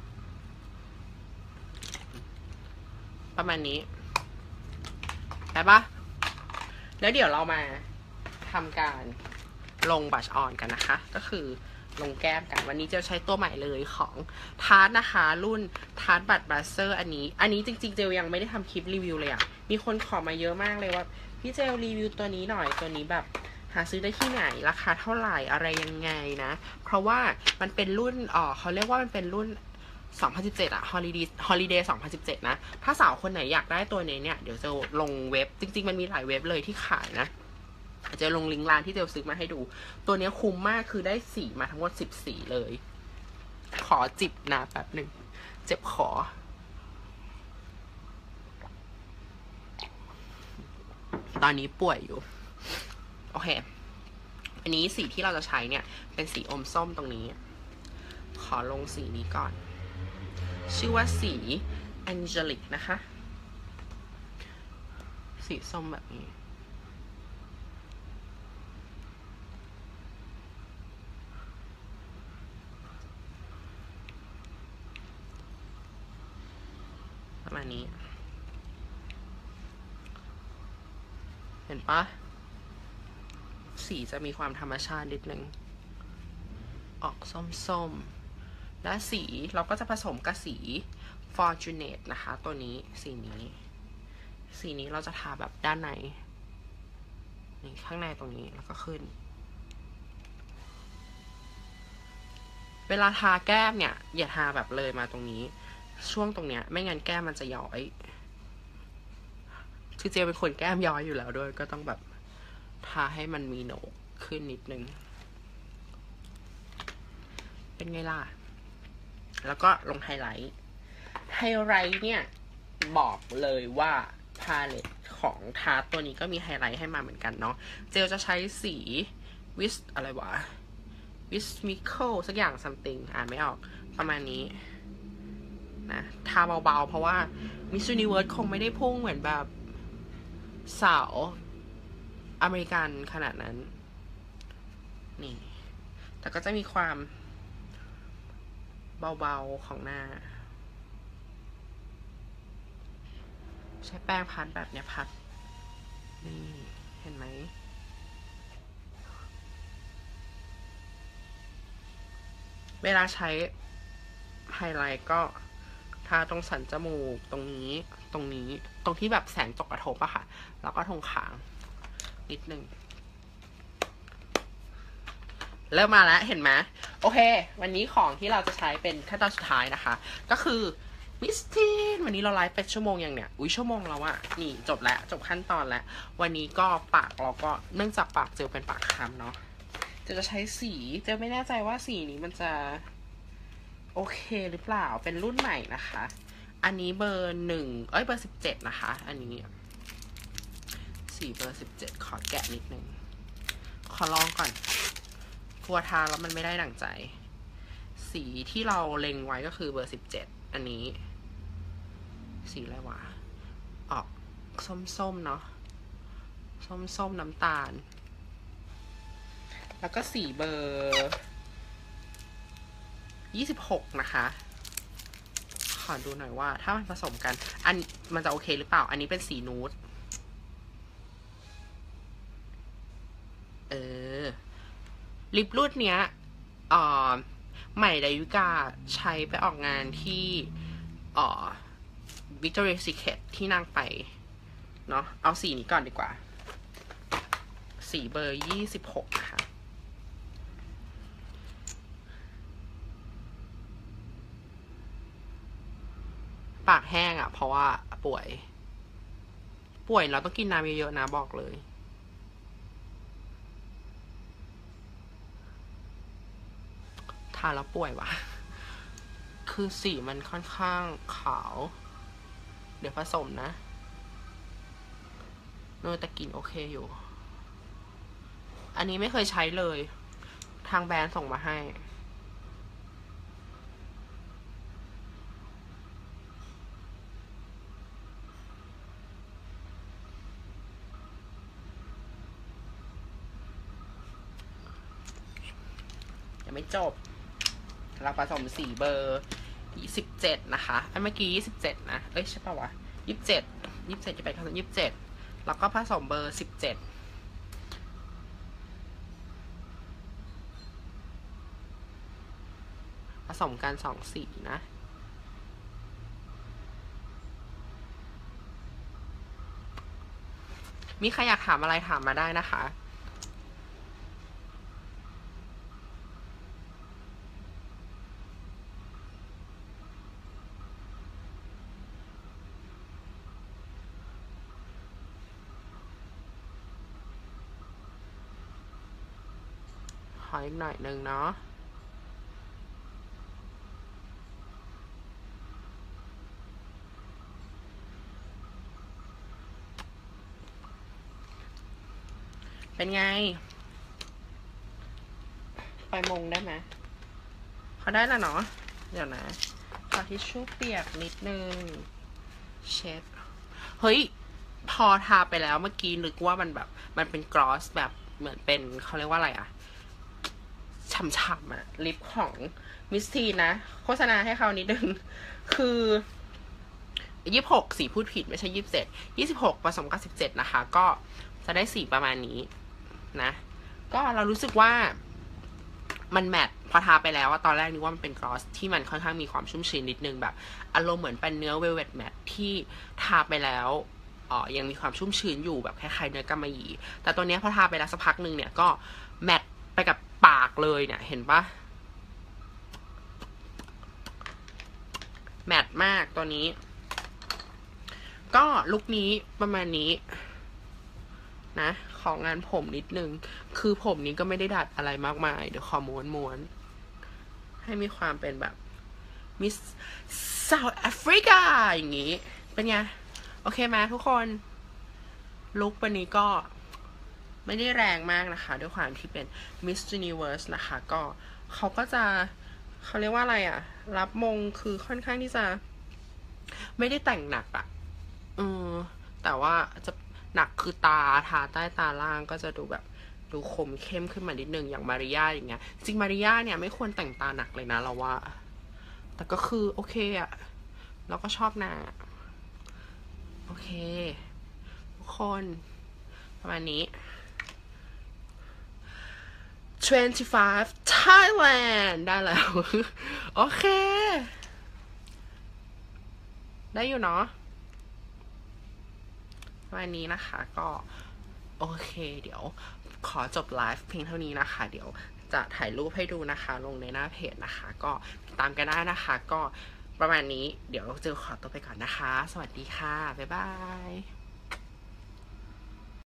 ประมาณนี้ได้ปะแล้วเดี๋ยวเรามาทำการลงบัชออนกันนะคะก็คือลงแก้มกันวันนี้เจลใช้ตัวใหม่เลยของทาร์ตนะคะรุ่นทาร์ตบัตบลัสเซอร์อันนี้จริงๆเจลยังไม่ได้ทำคลิปรีวิวเลยอ่ะมีคนขอมาเยอะมากเลยว่าพี่เจลรีวิวตัวนี้หน่อยตัวนี้แบบหาซื้อได้ที่ไหนราคาเท่าไหร่อะไรยังไงนะเพราะว่ามันเป็นรุ่นเขาเรียกว่ามันเป็นรุ่น2017อะ Holiday 2017นะถ้าสาวคนไหนอยากได้ตัวนี้เนี่ยเดี๋ยวจะลงเว็บจริงๆมันมีหลายเว็บเลยที่ขายนะจะลงลิงก์ร้านที่เจลซื้อมาให้ดูตัวนี้คุ้มมากคือได้สีมาทั้งหมด10 สีเลยขอจิบน้ำแป๊บหนึ่งเจ็บขอตอนนี้ป่วยอยู่โอเคอันนี้สีที่เราจะใช้เนี่ยเป็นสีอมส้มตรงนี้ขอลงสีนี้ก่อนชื่อว่าสี Angelic นะคะสีส้มแบบนี้ประมาณนี้เห็นปะสีจะมีความธรรมชาตินิดนึงออกส้มๆและสีเราก็จะผสมกับสี Fortunate นะคะตัวนี้สีนี้เราจะทาแบบด้านในนี่ข้างในตรงนี้แล้วก็ขึ้นเวลาทาแก้มเนี่ยอย่าทาแบบเลยมาตรงนี้ช่วงตรงเนี้ยไม่งั้นแก้มมันจะย้อยคือเจเป็นคนแก้มย้อยอยู่แล้วด้วยก็ต้องแบบทาให้มันมีโหนกขึ้นนิดนึงเป็นไงล่ะแล้วก็ลงไฮไลท์เนี่ยบอกเลยว่าพาเลตของทาตัวนี้ก็มีไฮไลท์ให้มาเหมือนกันเนาะเจลจะใช้สีวิสอะไรวะวิสมิเคิลสักอย่าง something อ่านไม่ออกประมาณนี้นะทาเบาๆเพราะว่ามิสยูนิเวิร์สคงไม่ได้พุ่งเหมือนแบบสาวอเมริกันขนาดนั้นนี่แต่ก็จะมีความเบาๆของหน้าใช้แป้งพัดแบบเนี้ยพัดนี่เห็นไหมเวลาใช้ไฮไลท์ก็ทาตรงสันจมูกตรงนี้ตรงที่แบบแสงตกกระทบอะค่ะแล้วก็ตรงขางนิดนึงเริ่มมาแล้วเห็นไหมโอเควันนี้ของที่เราจะใช้เป็นขั้นตอนสุดท้ายนะคะก็คือมิสทีนวันนี้เราไลฟ์เป็นชั่วโมงอย่างเนี้ยชั่วโมงแล้วอะนี่จบแล้วจบขั้นตอนแล้ววันนี้ก็ปากเราก็เนื่องจากปากเจลเป็นปากคำเนาะจะใช้สีเจลไม่แน่ใจว่าสีนี้มันจะโอเคหรือเปล่าเป็นรุ่นใหม่นะคะอันนี้เบอร์เบอร์17นะคะอันนี้สีเบอร์17ขอแกะนิดนึงขอลองก่อนกลัวทาแล้วมันไม่ได้ดั่งใจสีที่เราเล็งไว้ก็คือเบอร์17อันนี้สีอะไรวะออกส้มๆเนาะส้มน้ำตาลแล้วก็สีเบอร์26นะคะขอดูหน่อยว่าถ้ามันผสมกันมันจะโอเคหรือเปล่าอันนี้เป็นสีนูดลิปรุ่นเนี้ยใหม่ดาวิกาใช้ไปออกงานที่Victoria's Secret ที่นั่งไปเนาะเอาสีนี้ก่อนดีกว่าสีเบอร์26นะคะปากแห้งอ่ะเพราะว่าป่วยเราต้องกินน้ำเยอะๆนะบอกเลยทาแล้วป่วยว่ะคือสีมันค่อนข้างขาวเดี๋ยวผสมนะแต่กลิ่นโอเคอยู่อันนี้ไม่เคยใช้เลยทางแบรนด์ส่งมาให้ยังไม่จบเราผสมสีเบอร์27นะคะเมื่อกี้27นะใช่ป่าวะ27จะไปผสม27แล้วก็ผสมเบอร์17ผสมกัน2สีนะมีใครอยากถามอะไรถามมาได้นะคะขออีกหน่อยนึงเนาะเป็นไงไปมงได้ไหมเขาได้แล้วเนาะเดี๋ยวนะขอทิชชู่เปียกนิดนึงเช็ดเฮ้ยพอทาไปแล้วเมื่อกี้นึกว่ามันเป็นกลอสแบบเหมือนเป็นเขาเรียกว่าอะไรอะฉ่ำๆอะลิปของมิสทีนะโฆษณาให้เขานิดนึงคือ26สีพูดผิดไม่ใช่26ผสมกับ17นะคะก็จะได้สีประมาณนี้นะก็เรารู้สึกว่ามันแมทพอทาไปแล้วว่าตอนแรกนึกว่ามันเป็นกลอสที่มันค่อนข้างมีความชุ่มชื้นนิดนึงแบบอารมณ์เหมือนเป็นเนื้อเวลเวตแมทที่ทาไปแล้วยังมีความชุ่มชื้นอยู่แบบคล้ายๆเนื้อกำมะหยี่แต่ตัวนี้พอทาไปแล้วสักพักนึงเนี่ยก็แมทไปกับปากเลยเนี่ยเห็นปะแมทมากตัวนี้ก็ลุคนี้ประมาณนี้นะของงานผมนิดนึงคือผมนี้ก็ไม่ได้ดัดอะไรมากมายเดี๋ยวขอม้วนให้มีความเป็นแบบมิสเซาท์แอฟริกาอย่างงี้เป็นไงโอเคไหมทุกคนลุควันนี้ก็ไม่ได้แรงมากนะคะด้วยความที่เป็น Miss Universe นะคะก็เขาก็จะเขาเรียกว่าอะไรอะรับมงคือค่อนข้างที่จะไม่ได้แต่งหนักอะแต่ว่าจะหนักคือตาทาใต้ตาล่างก็จะดูแบบดูคมเข้มขึ้นมานิดนึงอย่างมาริยาอย่างเงี้ยจริงมาริยาเนี่ยไม่ควรแต่งตาหนักเลยนะเราว่าแต่ก็คือโอเคอะเราก็ชอบนางโอเคทุกคนประมาณนี้25 Thailand ได้แล้ว โอเคได้อยู่เนาะวันนี้นะคะก็โอเคเดี๋ยวขอจบไลฟ์เพียงเท่านี้นะคะเดี๋ยวจะถ่ายรูปให้ดูนะคะลงในหน้าเพจนะคะก็ติดตามกันได้นะคะก็ประมาณนี้เดี๋ยวเจอขอตัวไปก่อนนะคะสวัสดีค่ะบ๊ายบาย